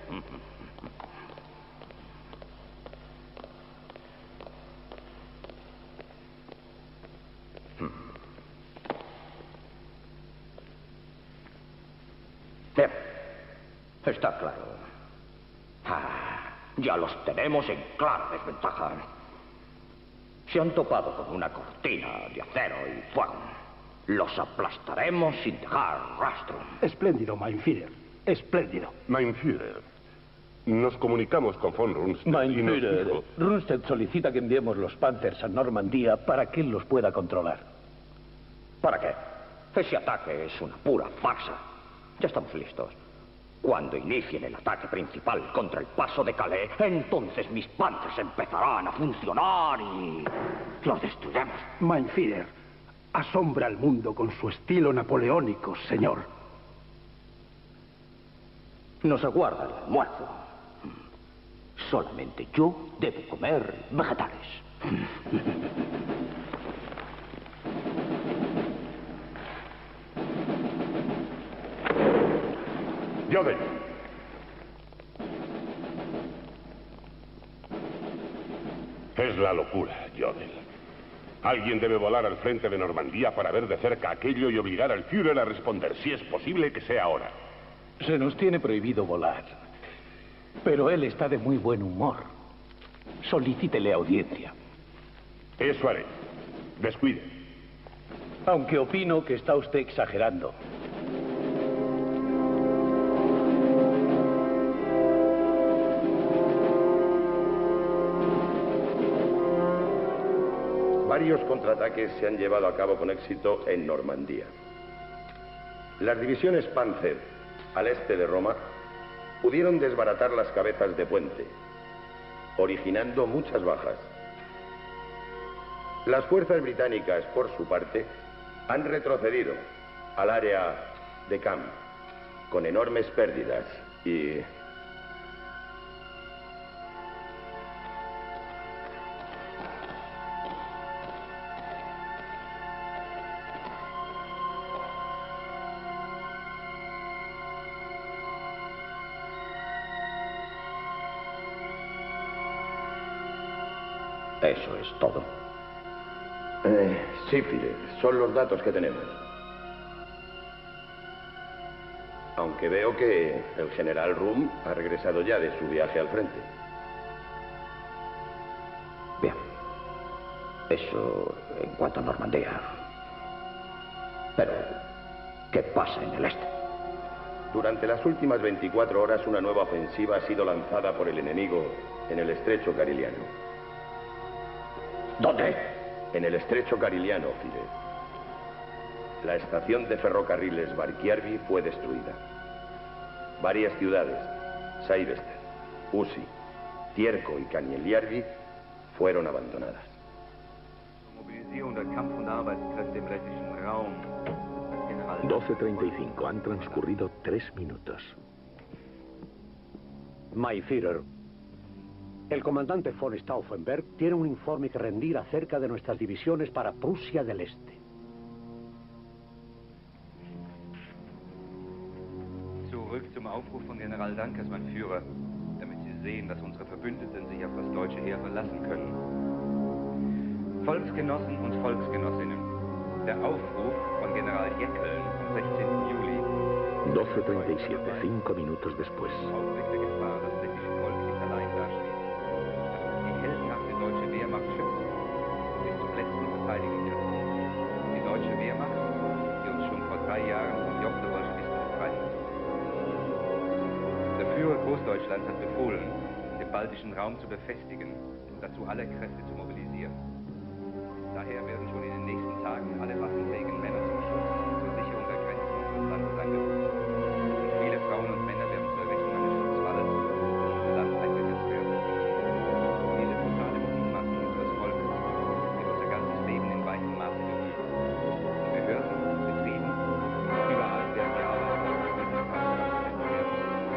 Bien, está claro. Ah, ya los tenemos en clara desventaja. Se han topado con una cortina de acero y fuego. Los aplastaremos sin dejar rastro. Espléndido, Mein Führer. Espléndido. Mein Führer, nos comunicamos con von Rundstedt. Mein y nos Führer, dijo- Rundstedt solicita que enviemos los Panzers a Normandía para que él los pueda controlar. ¿Para qué? Ese ataque es una pura farsa. Ya estamos listos. Cuando inicien el ataque principal contra el paso de Calais, entonces mis Panzers empezarán a funcionar y los destruiremos. Mein Führer, asombra al mundo con su estilo napoleónico, señor. Nos aguarda el almuerzo. Solamente yo debo comer vegetales. Jodl. Es la locura, Jodl. Alguien debe volar al frente de Normandía para ver de cerca aquello y obligar al Führer a responder, si es posible que sea ahora. Se nos tiene prohibido volar. Pero él está de muy buen humor. Solicítele audiencia. Eso haré. Descuide. Aunque opino que está usted exagerando. Varios contraataques se han llevado a cabo con éxito en Normandía. Las divisiones Panzer, al este de Roma, pudieron desbaratar las cabezas de puente, originando muchas bajas. Las fuerzas británicas, por su parte, han retrocedido al área de Caen, con enormes pérdidas y... Eso es todo. Eh, sí, Führer, son los datos que tenemos. Aunque veo que el general Rum ha regresado ya de su viaje al frente. Bien. Eso en cuanto a Normandía. Pero, ¿qué pasa en el este? Durante las últimas veinticuatro horas, una nueva ofensiva ha sido lanzada por el enemigo en el estrecho Kareliano. ¿Dónde? En el estrecho Kareliano, Führer. La estación de ferrocarriles Barkiarvi fue destruida. Varias ciudades, Saivester, Usi, Tierko y Kanieliarvi, fueron abandonadas. doce treinta y cinco. Han transcurrido tres minutos. My Führer, el comandante von Stauffenberg tiene un informe que rendir acerca de nuestras divisiones para Prusia del Este. Zurück zum Aufruf von General Dankers, mein Führer, damit Sie sehen, dass unsere Verbündeten sich auf das deutsche Heer verlassen können. Volksgenossen und Volksgenossinnen, der Aufruf von General Jeckeln vom sechzehnten Juli. doce treinta y siete, cinco minutos después. Augenblick der Gefahr, das tschechische Volk nicht allein dasteht. Die heldenhafte deutsche Wehrmacht schützt und bis zum letzten verteidigen kann. Die deutsche Wehrmacht, die uns schon vor drei Jahren vom Joch der Bolschewisten befreit hat. Der Führer Großdeutschlands hat befohlen, den baltischen Raum zu befestigen und dazu alle Kräfte zu mobilisieren. Daher werden schon in den nächsten Tagen alle waffenfähigen Männer zum Schutz und zur Sicherung der Grenzen unseres Landes angerufen. Viele Frauen und Männer werden zur Errichtung eines Schutzwalles um unser Land eingesetzt werden. Diese brutale Mordmacht unseres Volkes wird unser ganzes Leben in weichem Maße berühren. Behörden, Betrieben, überall werden die Arbeitsplätze und die Fahrzeuge werden.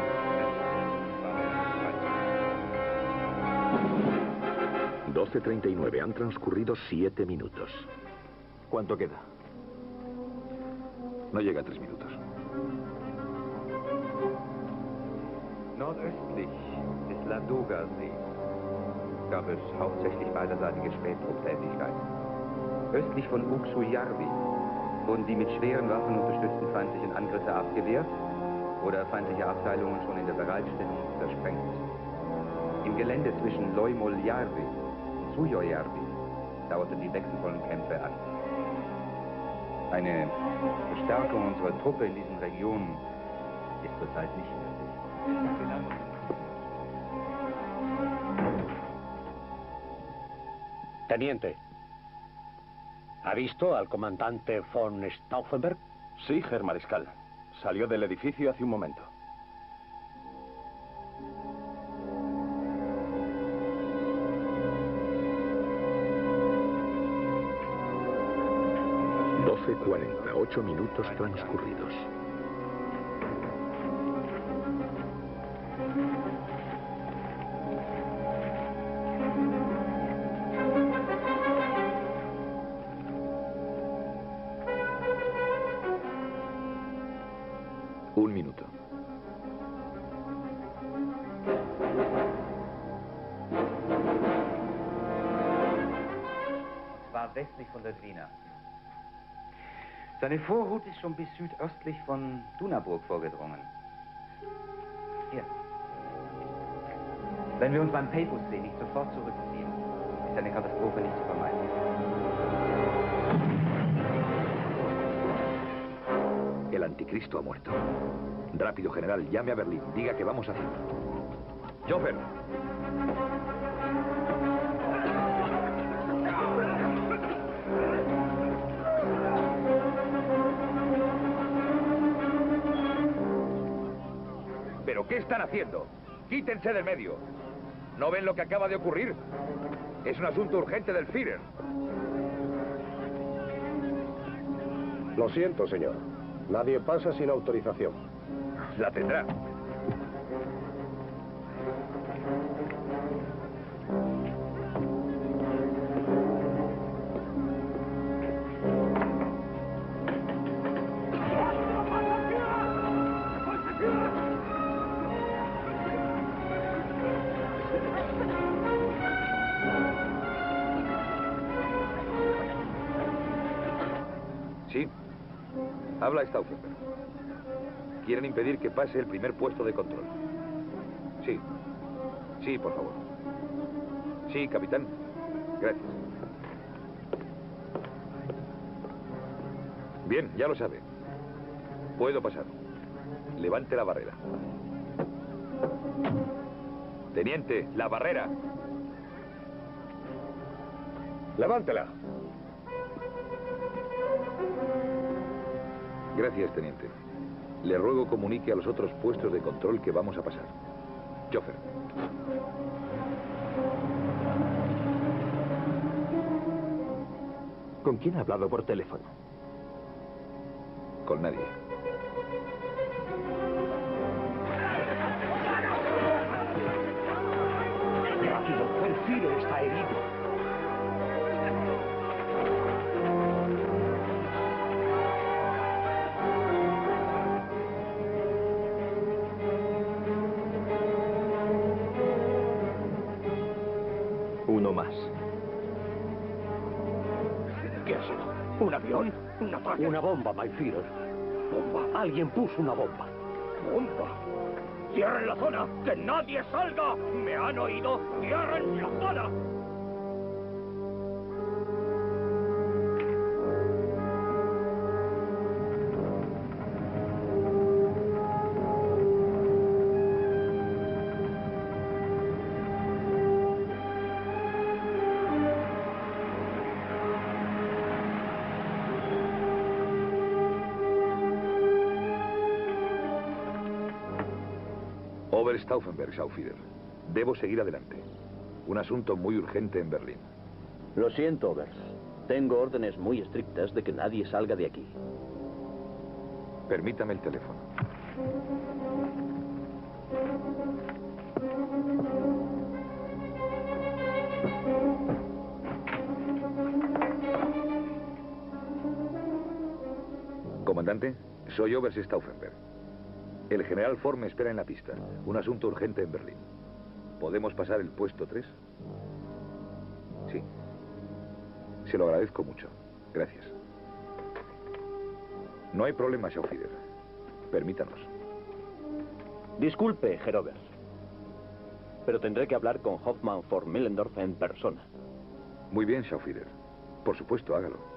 doce treinta y nueve. Han transcurrido siete minutos. ¿Cuánto queda? No llega a tres minutos. Nordöstlich des Ladoga-Sees gab es hauptsächlich beiderseitige Spähtrupptätigkeit. Östlich von Uksujärvi wurden die mit schweren Waffen unterstützten feindlichen Angriffe abgewehrt oder feindliche Abteilungen schon in der Bereitstellung zersprengt. Im Gelände zwischen Loimoljärvi und Sujojärvi dauerten die wechselvollen Kämpfe an. Eine Verstärkung unserer Truppe in diesen Regionen ist zurzeit nicht möglich. Teniente, ¿ha visto al comandante von Stauffenberg? Sí, Herr Mariscal. Salió del edificio hace un momento. doce cuarenta, ocho minutos transcurridos. Un minuto. Es war westlich von der Dwina. Seine Vorhut ist schon bis südöstlich von Dunaburg vorgedrungen. Hier. Wenn wir uns beim Peipus-See nicht sofort zurückziehen, ist eine Katastrophe nicht zu vermeiden. El anticristo ha muerto. Rápido, general, llame a Berlín. Diga que vamos a hacer. Joffer. ¿Pero qué están haciendo? ¡Quítense del medio! ¿No ven lo que acaba de ocurrir? Es un asunto urgente del Führer. Lo siento, señor. Nadie pasa sin autorización. La tendrá. Sí. Habla Stauffenberg. Quieren impedir que pase el primer puesto de control. Sí. Sí, por favor. Sí, capitán. Gracias. Bien, ya lo sabe. Puedo pasar. Levante la barrera. Teniente, la barrera. Levántela. Gracias, teniente. Le ruego comunique a los otros puestos de control que vamos a pasar. Chofer. ¿Con quién ha hablado por teléfono? Con nadie. Rápido, el Führer está herido. Uno más. ¿Qué ha sido? ¿Un avión? ¿Un ataque? Una bomba, my Führer. ¿Bomba? Alguien puso una bomba. ¡Bomba! ¡Cierren la zona! ¡Que nadie salga! ¿Me han oído? ¡Cierren la zona! Oberstauffenberg, Schauführer. Debo seguir adelante. Un asunto muy urgente en Berlín. Lo siento, Obers. Tengo órdenes muy estrictas de que nadie salga de aquí. Permítame el teléfono. Comandante, soy Oberstauffenberg. El general Ford me espera en la pista. Un asunto urgente en Berlín. ¿Podemos pasar el puesto tres? Sí. Se lo agradezco mucho. Gracias. No hay problema, Schauführer. Permítanos. Disculpe, Herr Obers. Pero tendré que hablar con Hoffmann von Millendorf en persona. Muy bien, Schauführer. Por supuesto, hágalo.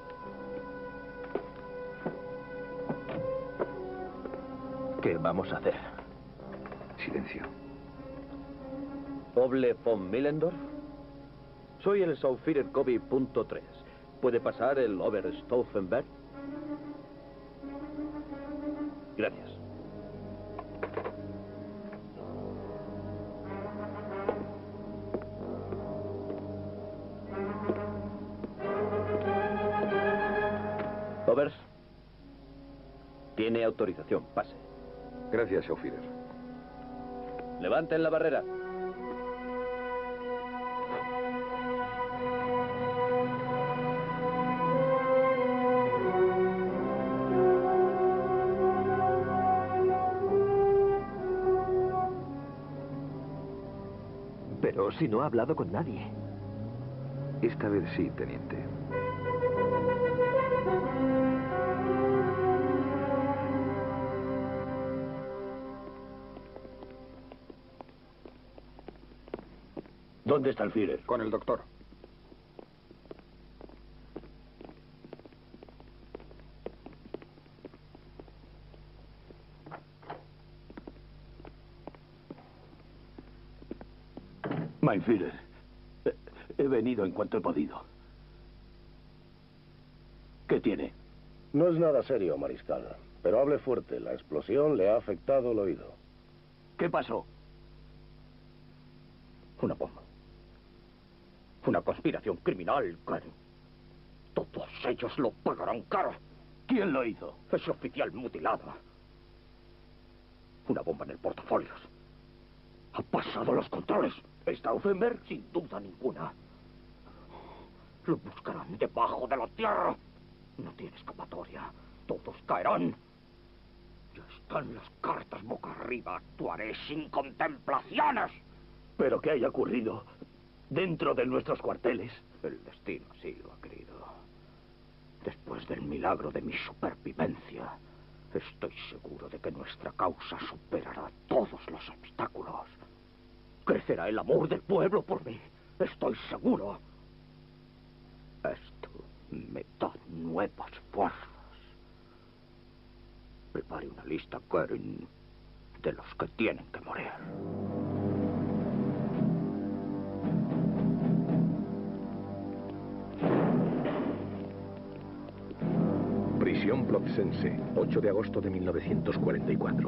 ¿Qué vamos a hacer? Silencio. ¿Oble von Millendorf? Soy el Schauführer Kobi punto tres. ¿Puede pasar el Oberstauffenberg? Gracias. Obers. Tiene autorización. Pase. Gracias, Schauführer. Levanten la barrera. Pero si no ha hablado con nadie. Esta vez sí, teniente. ¿Dónde está el Führer? Con el doctor. Mein Führer, he venido en cuanto he podido. ¿Qué tiene? No es nada serio, mariscal. Pero hable fuerte. La explosión le ha afectado el oído. ¿Qué pasó? Una bomba. Una conspiración criminal, Karen. Todos ellos lo pagarán caro. ¿Quién lo hizo? Ese oficial mutilado. Una bomba en el portafolios. Ha pasado los controles. Stauffenberg, sin duda ninguna. Lo buscarán debajo de la tierra. No tiene escapatoria. Todos caerán. Ya están las cartas boca arriba. Actuaré sin contemplaciones. ¿Pero qué haya ocurrido dentro de nuestros cuarteles? El destino así lo ha querido. Después del milagro de mi supervivencia, estoy seguro de que nuestra causa superará todos los obstáculos. Crecerá el amor del pueblo por mí. Estoy seguro. Esto me da nuevas fuerzas. lista, Goering, de los que tienen que morir. Prisión Plotsense, ocho de agosto de mil novecientos cuarenta y cuatro.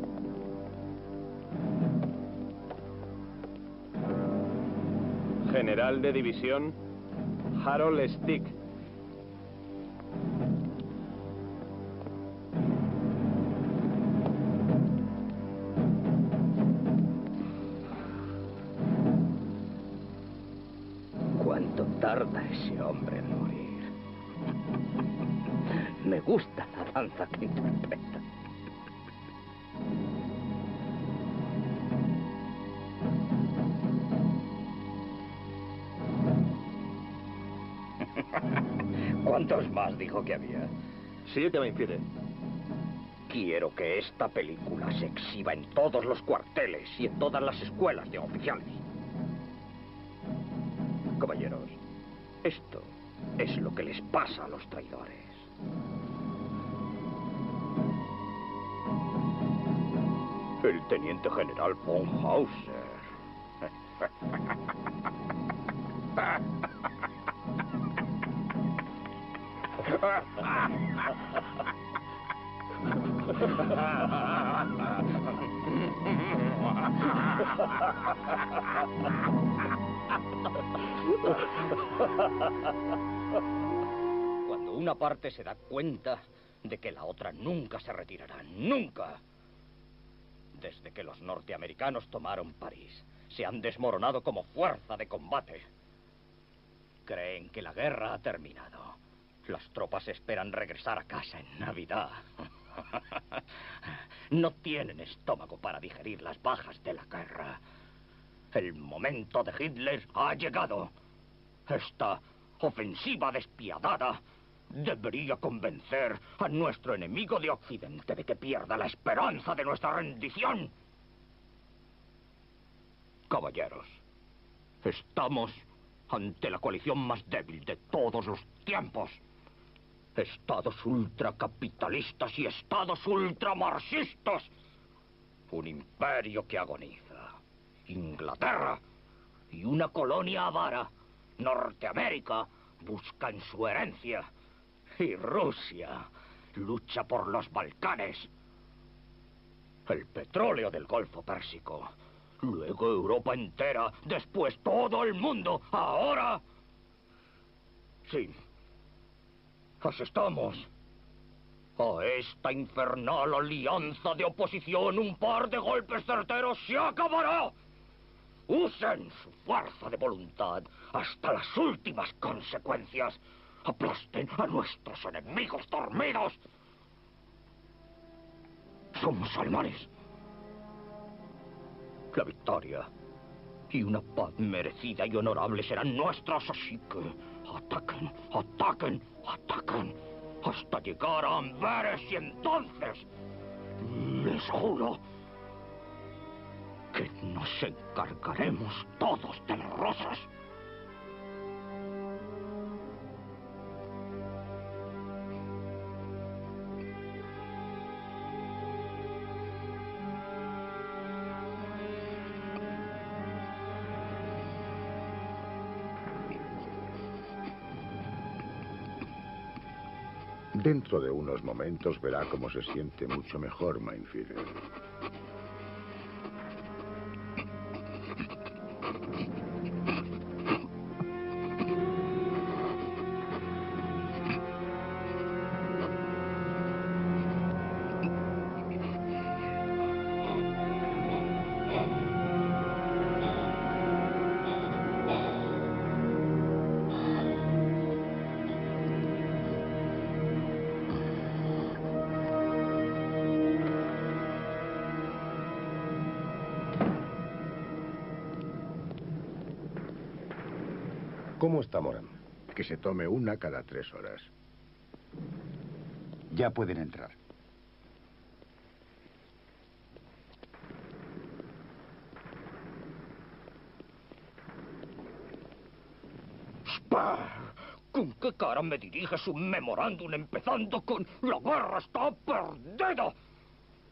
General de división, Harold Stick. ¿Cuánto tarda ese hombre en morir? Me gusta la danza que interpreta. ¿Cuántos más dijo que había? Siete, Mainfield. Quiero que esta película se exhiba en todos los cuarteles y en todas las escuelas de oficiales. Caballeros, esto es lo que les pasa a los traidores. El teniente general von Hauser. Cuando una parte se da cuenta de que la otra nunca se retirará, nunca. Desde que los norteamericanos tomaron París, se han desmoronado como fuerza de combate. Creen que la guerra ha terminado. Las tropas esperan regresar a casa en Navidad. No tienen estómago para digerir las bajas de la guerra. El momento de Hitler ha llegado. Esta ofensiva despiadada debería convencer a nuestro enemigo de Occidente de que pierda la esperanza de nuestra rendición. Caballeros, estamos ante la coalición más débil de todos los tiempos. Estados ultracapitalistas y estados ultramarxistas. Un imperio que agoniza. Inglaterra y una colonia avara, Norteamérica, buscan su herencia. Y Rusia lucha por los Balcanes. El petróleo del Golfo Pérsico. Luego Europa entera. Después todo el mundo. Ahora... Sí. Asistamos a esta infernal alianza de oposición. Un par de golpes certeros se acabará. Usen su fuerza de voluntad hasta las últimas consecuencias. Aplasten a nuestros enemigos dormidos. Somos alemanes. La victoria y una paz merecida y honorable serán nuestras, así que ataquen, ataquen, ataquen hasta llegar a Amberes y entonces les juro que nos encargaremos todos de las rosas. Dentro de unos momentos verá cómo se siente mucho mejor, Mainfield. ¿Cómo está Moran? Que se tome una cada tres horas. Ya pueden entrar. ¡Spah! ¿Con qué cara me diriges un memorándum empezando con "la guerra está perdida"?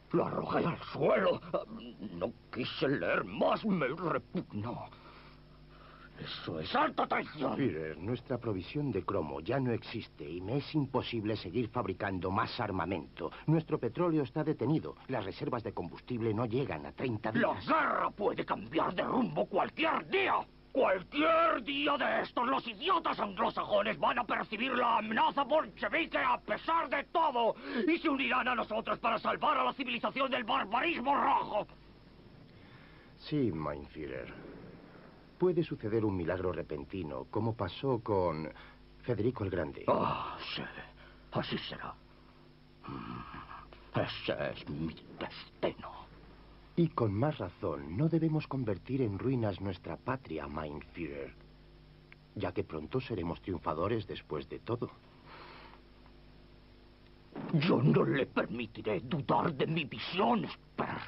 Lo arrojé al suelo. No quise leer más, me repugnó. Eso es alta traición. Führer, nuestra provisión de cromo ya no existe y me es imposible seguir fabricando más armamento. Nuestro petróleo está detenido. Las reservas de combustible no llegan a treinta días. La guerra puede cambiar de rumbo cualquier día. Cualquier día de estos, los idiotas anglosajones van a percibir la amenaza bolchevique a pesar de todo y se unirán a nosotros para salvar a la civilización del barbarismo rojo. Sí, mein Führer. Puede suceder un milagro repentino, como pasó con Federico el Grande. Ah, sí. Así será. Ese es mi destino. Y con más razón, no debemos convertir en ruinas nuestra patria, mein Führer, ya que pronto seremos triunfadores después de todo. Yo no le permitiré dudar de mi visión, Speer.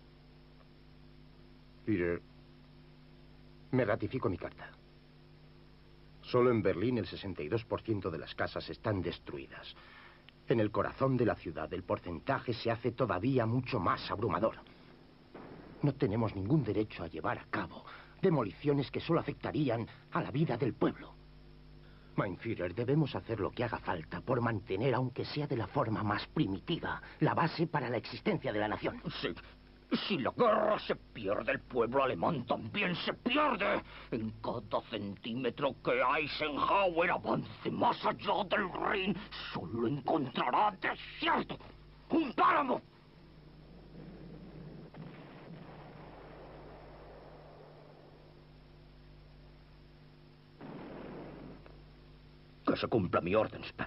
Führer, me ratifico mi carta. Solo en Berlín el sesenta y dos por ciento de las casas están destruidas. En el corazón de la ciudad el porcentaje se hace todavía mucho más abrumador. No tenemos ningún derecho a llevar a cabo demoliciones que solo afectarían a la vida del pueblo. Mein Führer, debemos hacer lo que haga falta por mantener, aunque sea de la forma más primitiva, la base para la existencia de la nación. Sí. Si la guerra se pierde, el pueblo alemán también se pierde. En cada centímetro que Eisenhower avance más allá del Rin, solo encontrará desierto, un páramo. Que se cumpla mi orden, Speer.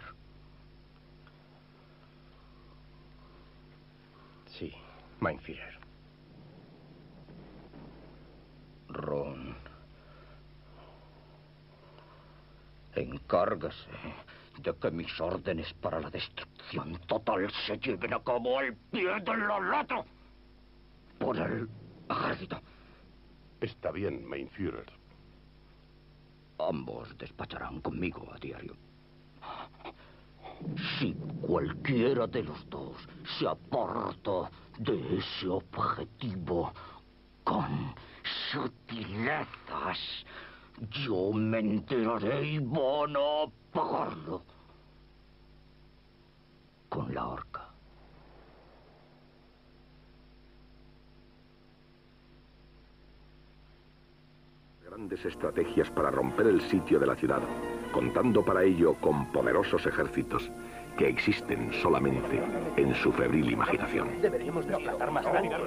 Sí, mein Führer. Ron, encárgase de que mis órdenes para la destrucción total se lleven a cabo al pie de la letra por el ejército. Está bien, mein Führer. Ambos despacharán conmigo a diario. Si cualquiera de los dos se aparta de ese objetivo con sutilezas, yo me enteraré y van a pagarlo con la horca. Grandes estrategias para romper el sitio de la ciudad, contando para ello con poderosos ejércitos que existen solamente en su febril imaginación. Deberíamos de aplatar más rápido.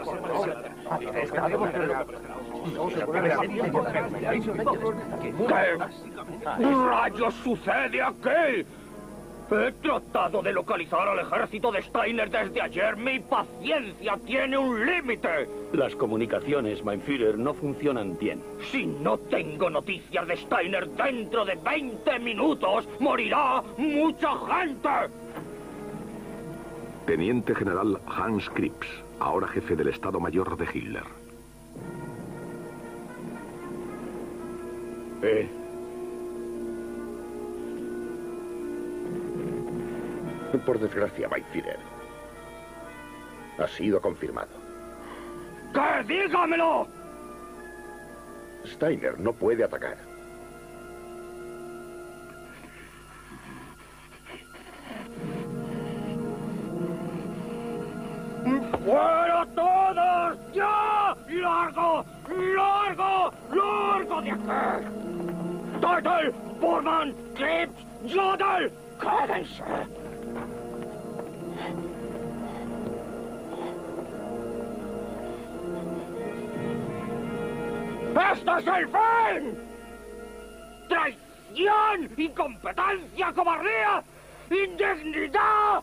¿Qué rayos sucede aquí? He tratado de localizar al ejército de Steiner desde ayer. Mi paciencia tiene un límite. Las comunicaciones, mein Führer, no funcionan bien. Si no tengo noticias de Steiner dentro de veinte minutos, morirá mucha gente. Teniente General Hans Krieps, ahora jefe del Estado Mayor de Hitler. Eh. Por desgracia, mein Führer, ha sido confirmado. ¡Que dígamelo! Steiner no puede atacar. ¡Fuera todos! ¡Ya! ¡Largo! ¡Largo! ¡Largo de aquí! ¡Teitel! ¡Bormann! ¡Krieps! ¡Jodl! ¡Quédense! ¡Este es el fin! ¡Traición! ¡Incompetencia! ¡Cobardía! ¡Indignidad!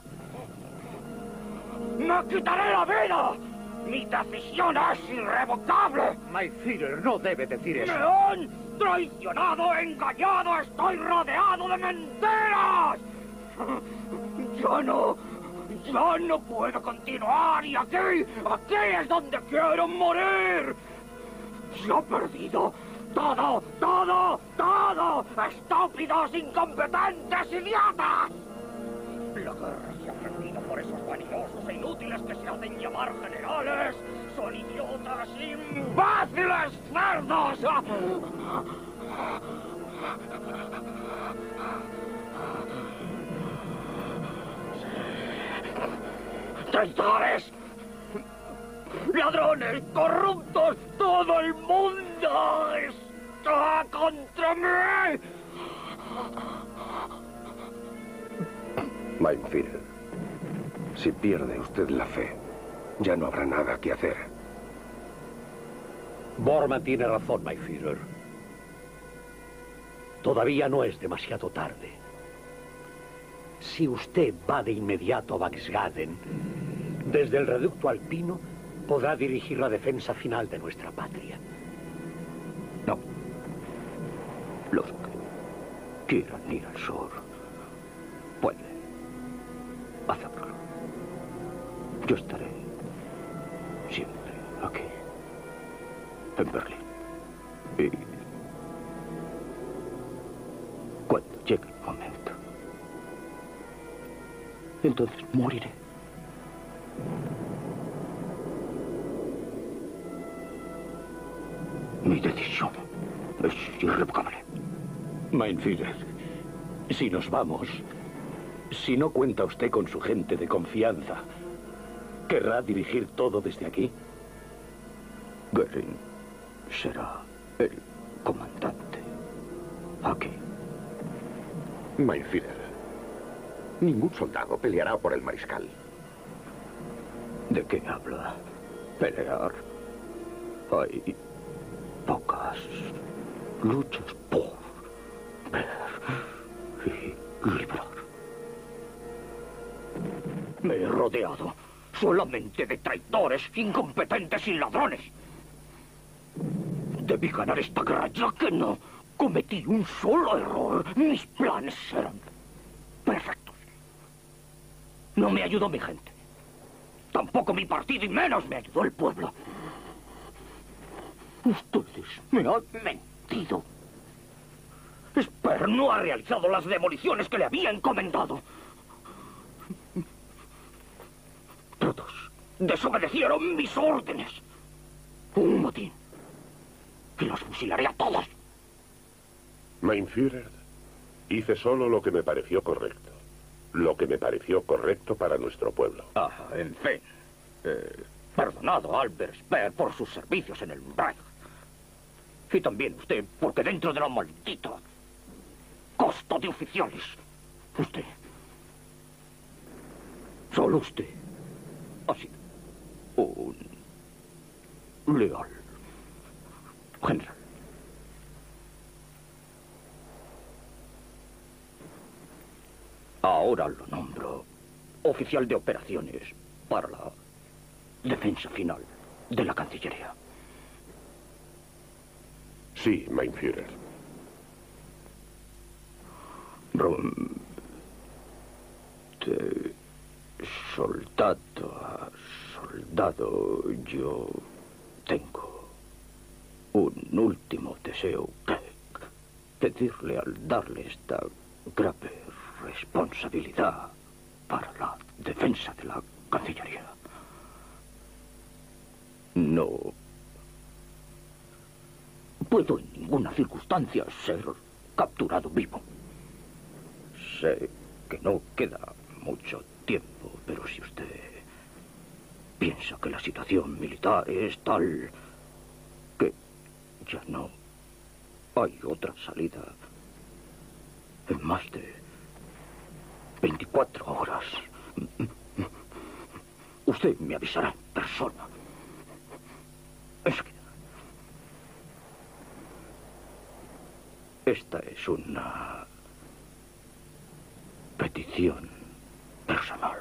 ¡Me quitaré la vida! ¡Mi decisión es irrevocable! Mein Führer no debe decir eso. ¡Me han traicionado, engañado! ¡Estoy rodeado de mentiras! ¡Yo no! ¡Yo no puedo continuar! ¡Y aquí! ¡Aquí es donde quiero morir! ¡Yo he perdido todo! ¡Todo! ¡Todo! ¡Estúpidos, incompetentes, idiotas! La guerra se ha perdido por esos vanidosos e inútiles generales que se hacen llamar generales son idiotas imbéciles cerdos. ¡Traidores! ¡Ladrones! ¡Corruptos! ¡Todo el mundo está contra mí! Mein Führer, si pierde usted la fe, ya no habrá nada que hacer. Bormann tiene razón, mein Führer. Todavía no es demasiado tarde. Si usted va de inmediato a Vaxgaden, desde el reducto alpino podrá dirigir la defensa final de nuestra patria. No. Los que quieran ir al sur pueden hacerlo. Yo estaré siempre aquí, en Berlín. Y cuando llegue el momento, entonces moriré. Mi decisión es irrevocable. Mein Führer, si nos vamos, si no cuenta usted con su gente de confianza, ¿querrá dirigir todo desde aquí? Göring será el comandante aquí. Mein Führer, ningún soldado peleará por el mariscal. ¿De qué habla? Pelear. Hay pocas luchas por ver y librar. Me he rodeado solamente de traidores, incompetentes y ladrones. Debí ganar esta guerra, ya que no cometí un solo error. Mis planes eran perfectos. No me ayudó mi gente. Tampoco mi partido y menos me ayudó el pueblo. Ustedes me han mentido. Speer no ha realizado las demoliciones que le había encomendado. Todos desobedecieron mis órdenes. Un motín. Y los fusilaré a todos. Mein Führer, hice solo lo que me pareció correcto. Lo que me pareció correcto para nuestro pueblo. Ah, en fin. Eh, perdonado a Albert Speer por sus servicios en el Reich. Y también usted, porque dentro de la maldita costa de oficiales, usted, solo usted, ha sido un leal general. Ahora lo nombro oficial de operaciones para la defensa final de la Cancillería. Sí, mein Führer. Rom... de soldado a soldado, yo tengo un último deseo que pedirle al darle esta grave responsabilidad para la defensa de la Cancillería. No puedo en ninguna circunstancia ser capturado vivo. Sé que no queda mucho tiempo, pero si usted piensa que la situación militar es tal que ya no hay otra salida en más de veinticuatro horas, usted me avisará en persona. Es que esta es una petición personal.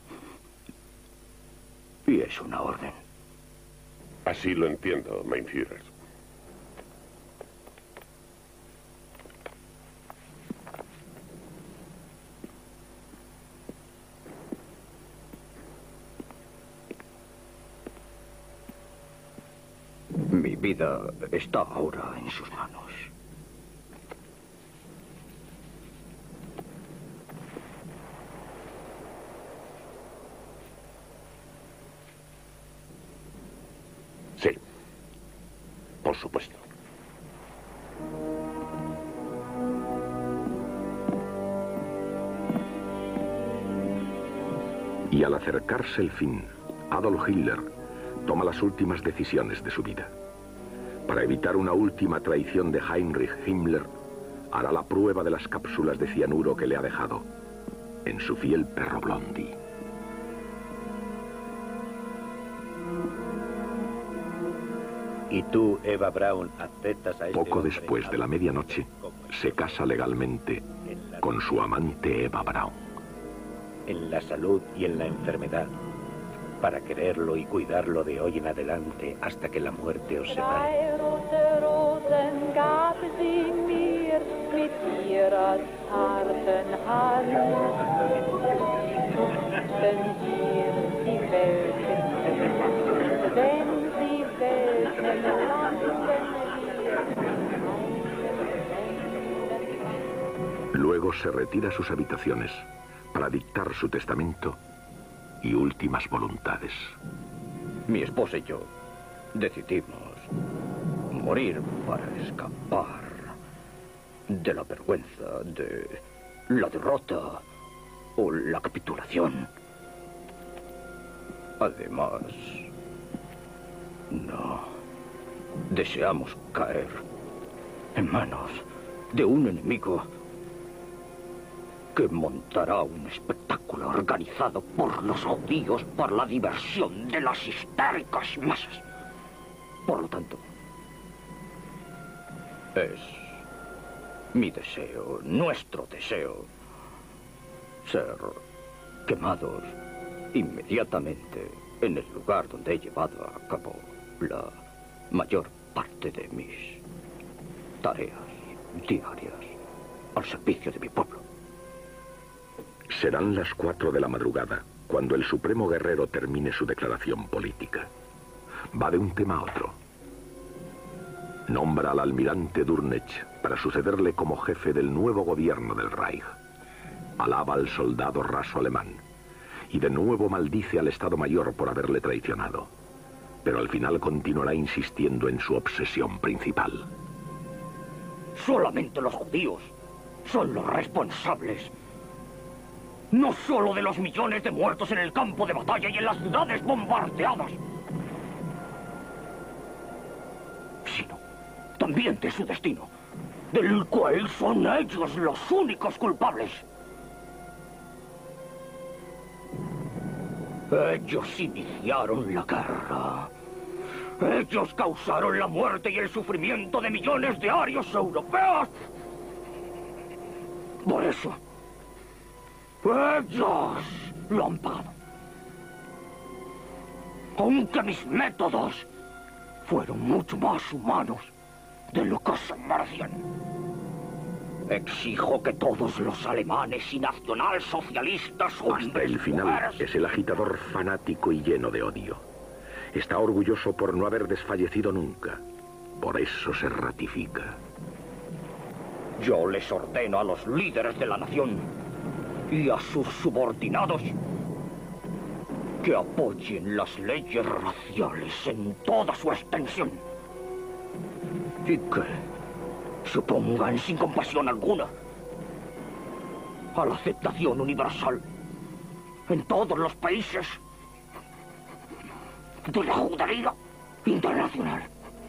Y es una orden. Así lo entiendo, mein Führer. Mi vida está ahora en sus manos. Sí. Por supuesto. Y al acercarse el fin, Adolf Hitler toma las últimas decisiones de su vida. Para evitar una última traición de Heinrich Himmler, hará la prueba de las cápsulas de cianuro que le ha dejado en su fiel perro Blondie. ¿Y tú, Eva Braun, aceptas a este Poco hombre después de la medianoche, se casa legalmente con su amante Eva Braun. en la salud y en la enfermedad, para quererlo y cuidarlo de hoy en adelante hasta que la muerte os separe? Drei rote Rosen gab sie mir mit ihrer zarten Hand. Denn hier die Welken, wenn sie welken, landen Luego se retira a sus habitaciones para dictar su testamento y últimas voluntades. Mi esposa y yo decidimos morir para escapar de la vergüenza, de la derrota o la capitulación. Además, no deseamos caer en manos de un enemigo que montará un espectáculo organizado por los judíos para la diversión de las histéricas masas. Por lo tanto, es mi deseo, nuestro deseo, ser quemados inmediatamente en el lugar donde he llevado a cabo la mayor parte de mis tareas diarias al servicio de mi pueblo. Serán las cuatro de la madrugada cuando el Supremo Guerrero termine su declaración política. Va de un tema a otro. Nombra al almirante Durnech para sucederle como jefe del nuevo gobierno del Reich. Alaba al soldado raso alemán y de nuevo maldice al Estado Mayor por haberle traicionado. Pero al final continuará insistiendo en su obsesión principal. Solamente los judíos son los responsables. No solo de los millones de muertos en el campo de batalla y en las ciudades bombardeadas, sino también de su destino, del cual son ellos los únicos culpables. Ellos iniciaron la guerra. Ellos causaron la muerte y el sufrimiento de millones de arios europeos. Por eso, ellos lo han pagado. Aunque mis métodos fueron mucho más humanos de lo que se merecían. Exijo que todos los alemanes y nacionalsocialistas... Hasta el final es el agitador fanático y lleno de odio. Está orgulloso por no haber desfallecido nunca. Por eso se ratifica. Yo les ordeno a los líderes de la nación y a sus subordinados que apoyen las leyes raciales en toda su extensión y que se opongan sin compasión alguna a la aceptación universal en todos los países de la judería internacional.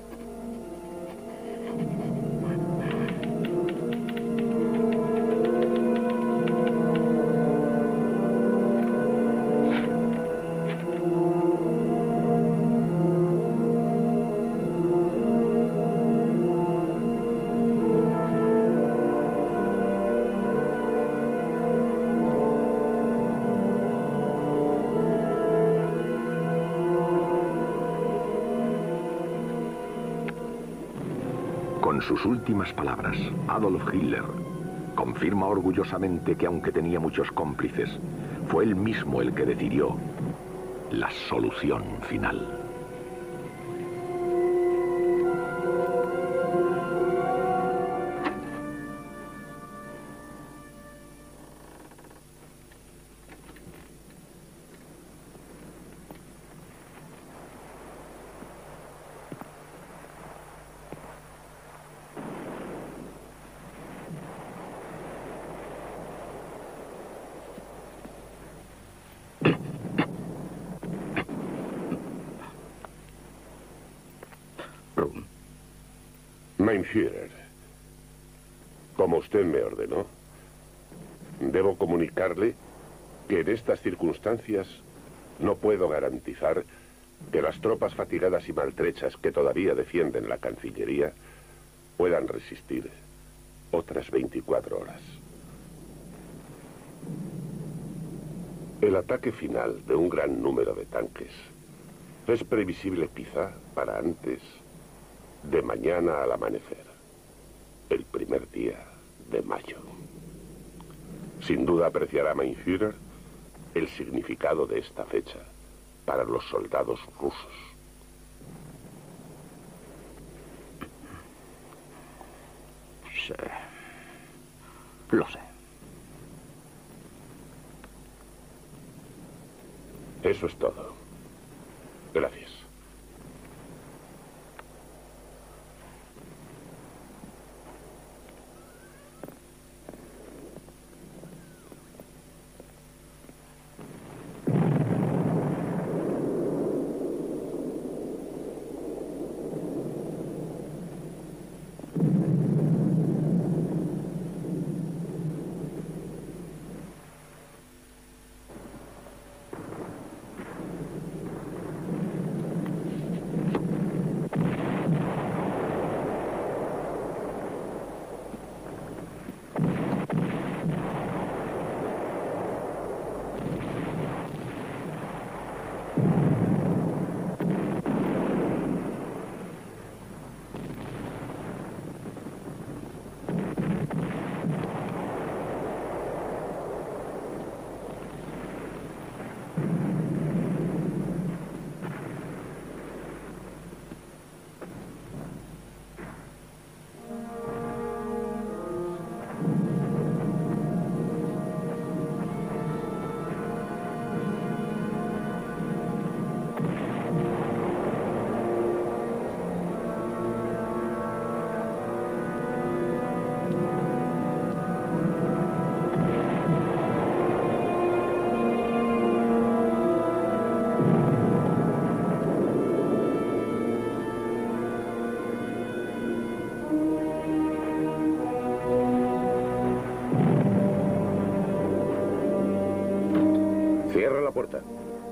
Con sus últimas palabras, Adolf Hitler confirma orgullosamente que aunque tenía muchos cómplices, fue él mismo el que decidió la solución final. Mein Führer, como usted me ordenó, debo comunicarle que en estas circunstancias no puedo garantizar que las tropas fatigadas y maltrechas que todavía defienden la Cancillería puedan resistir otras veinticuatro horas. El ataque final de un gran número de tanques es previsible quizá para antes de mañana al amanecer, el primer día de mayo. Sin duda apreciará Mein Führer el significado de esta fecha para los soldados rusos. Sí, lo sé. Eso es todo. Gracias. Cierra la puerta.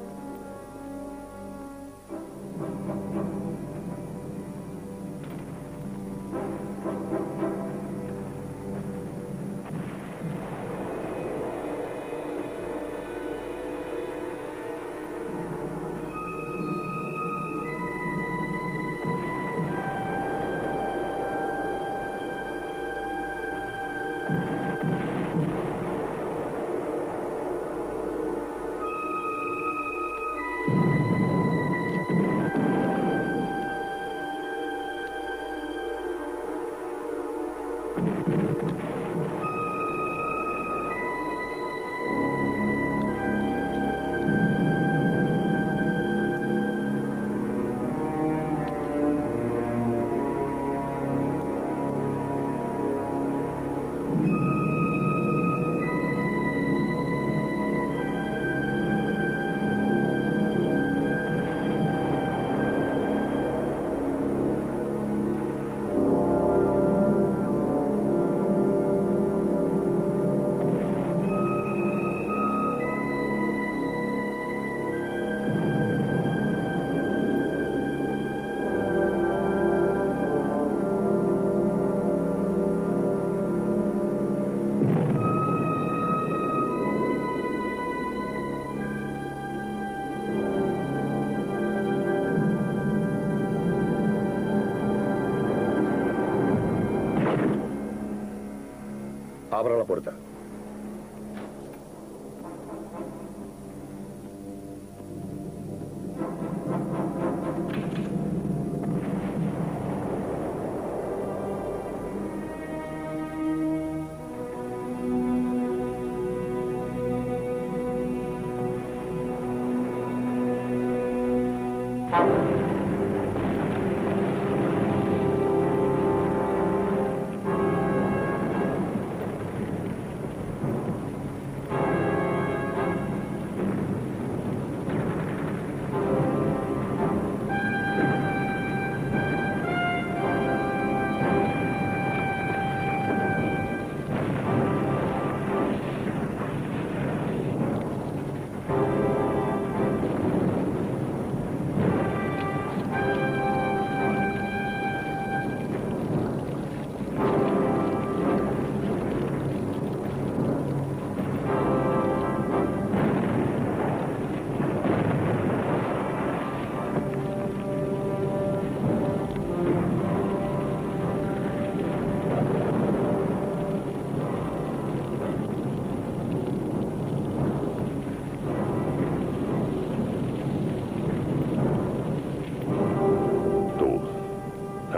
Abra la puerta.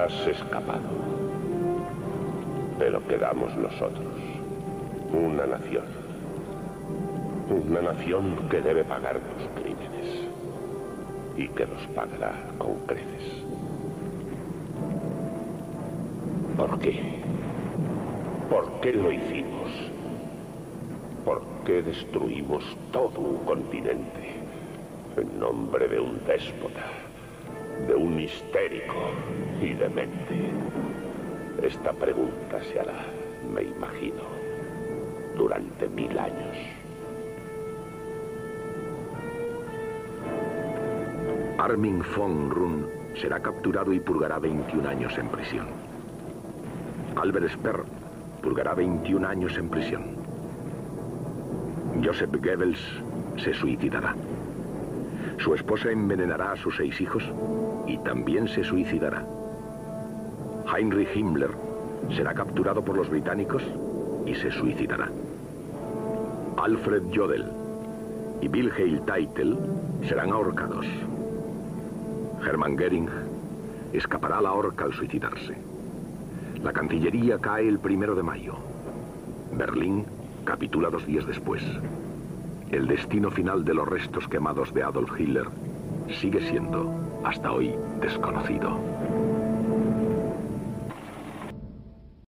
Has escapado. Pero quedamos nosotros. Una nación. Una nación que debe pagar tus crímenes. Y que los pagará con creces. ¿Por qué? ¿Por qué lo hicimos? ¿Por qué destruimos todo un continente en nombre de un déspota, de un histérico y demente? Esta pregunta se hará, me imagino, durante mil años. Armin von Run será capturado y purgará veintiún años en prisión. Albert Speer purgará veintiún años en prisión. Joseph Goebbels se suicidará. Su esposa envenenará a sus seis hijos y también se suicidará. Heinrich Himmler será capturado por los británicos y se suicidará. Alfred Jodl y Wilhelm Keitel serán ahorcados. Hermann Göring escapará a la horca al suicidarse. La Cancillería cae el primero de mayo. Berlín capitula dos días después. El destino final de los restos quemados de Adolf Hitler sigue siendo, hasta hoy, desconocido.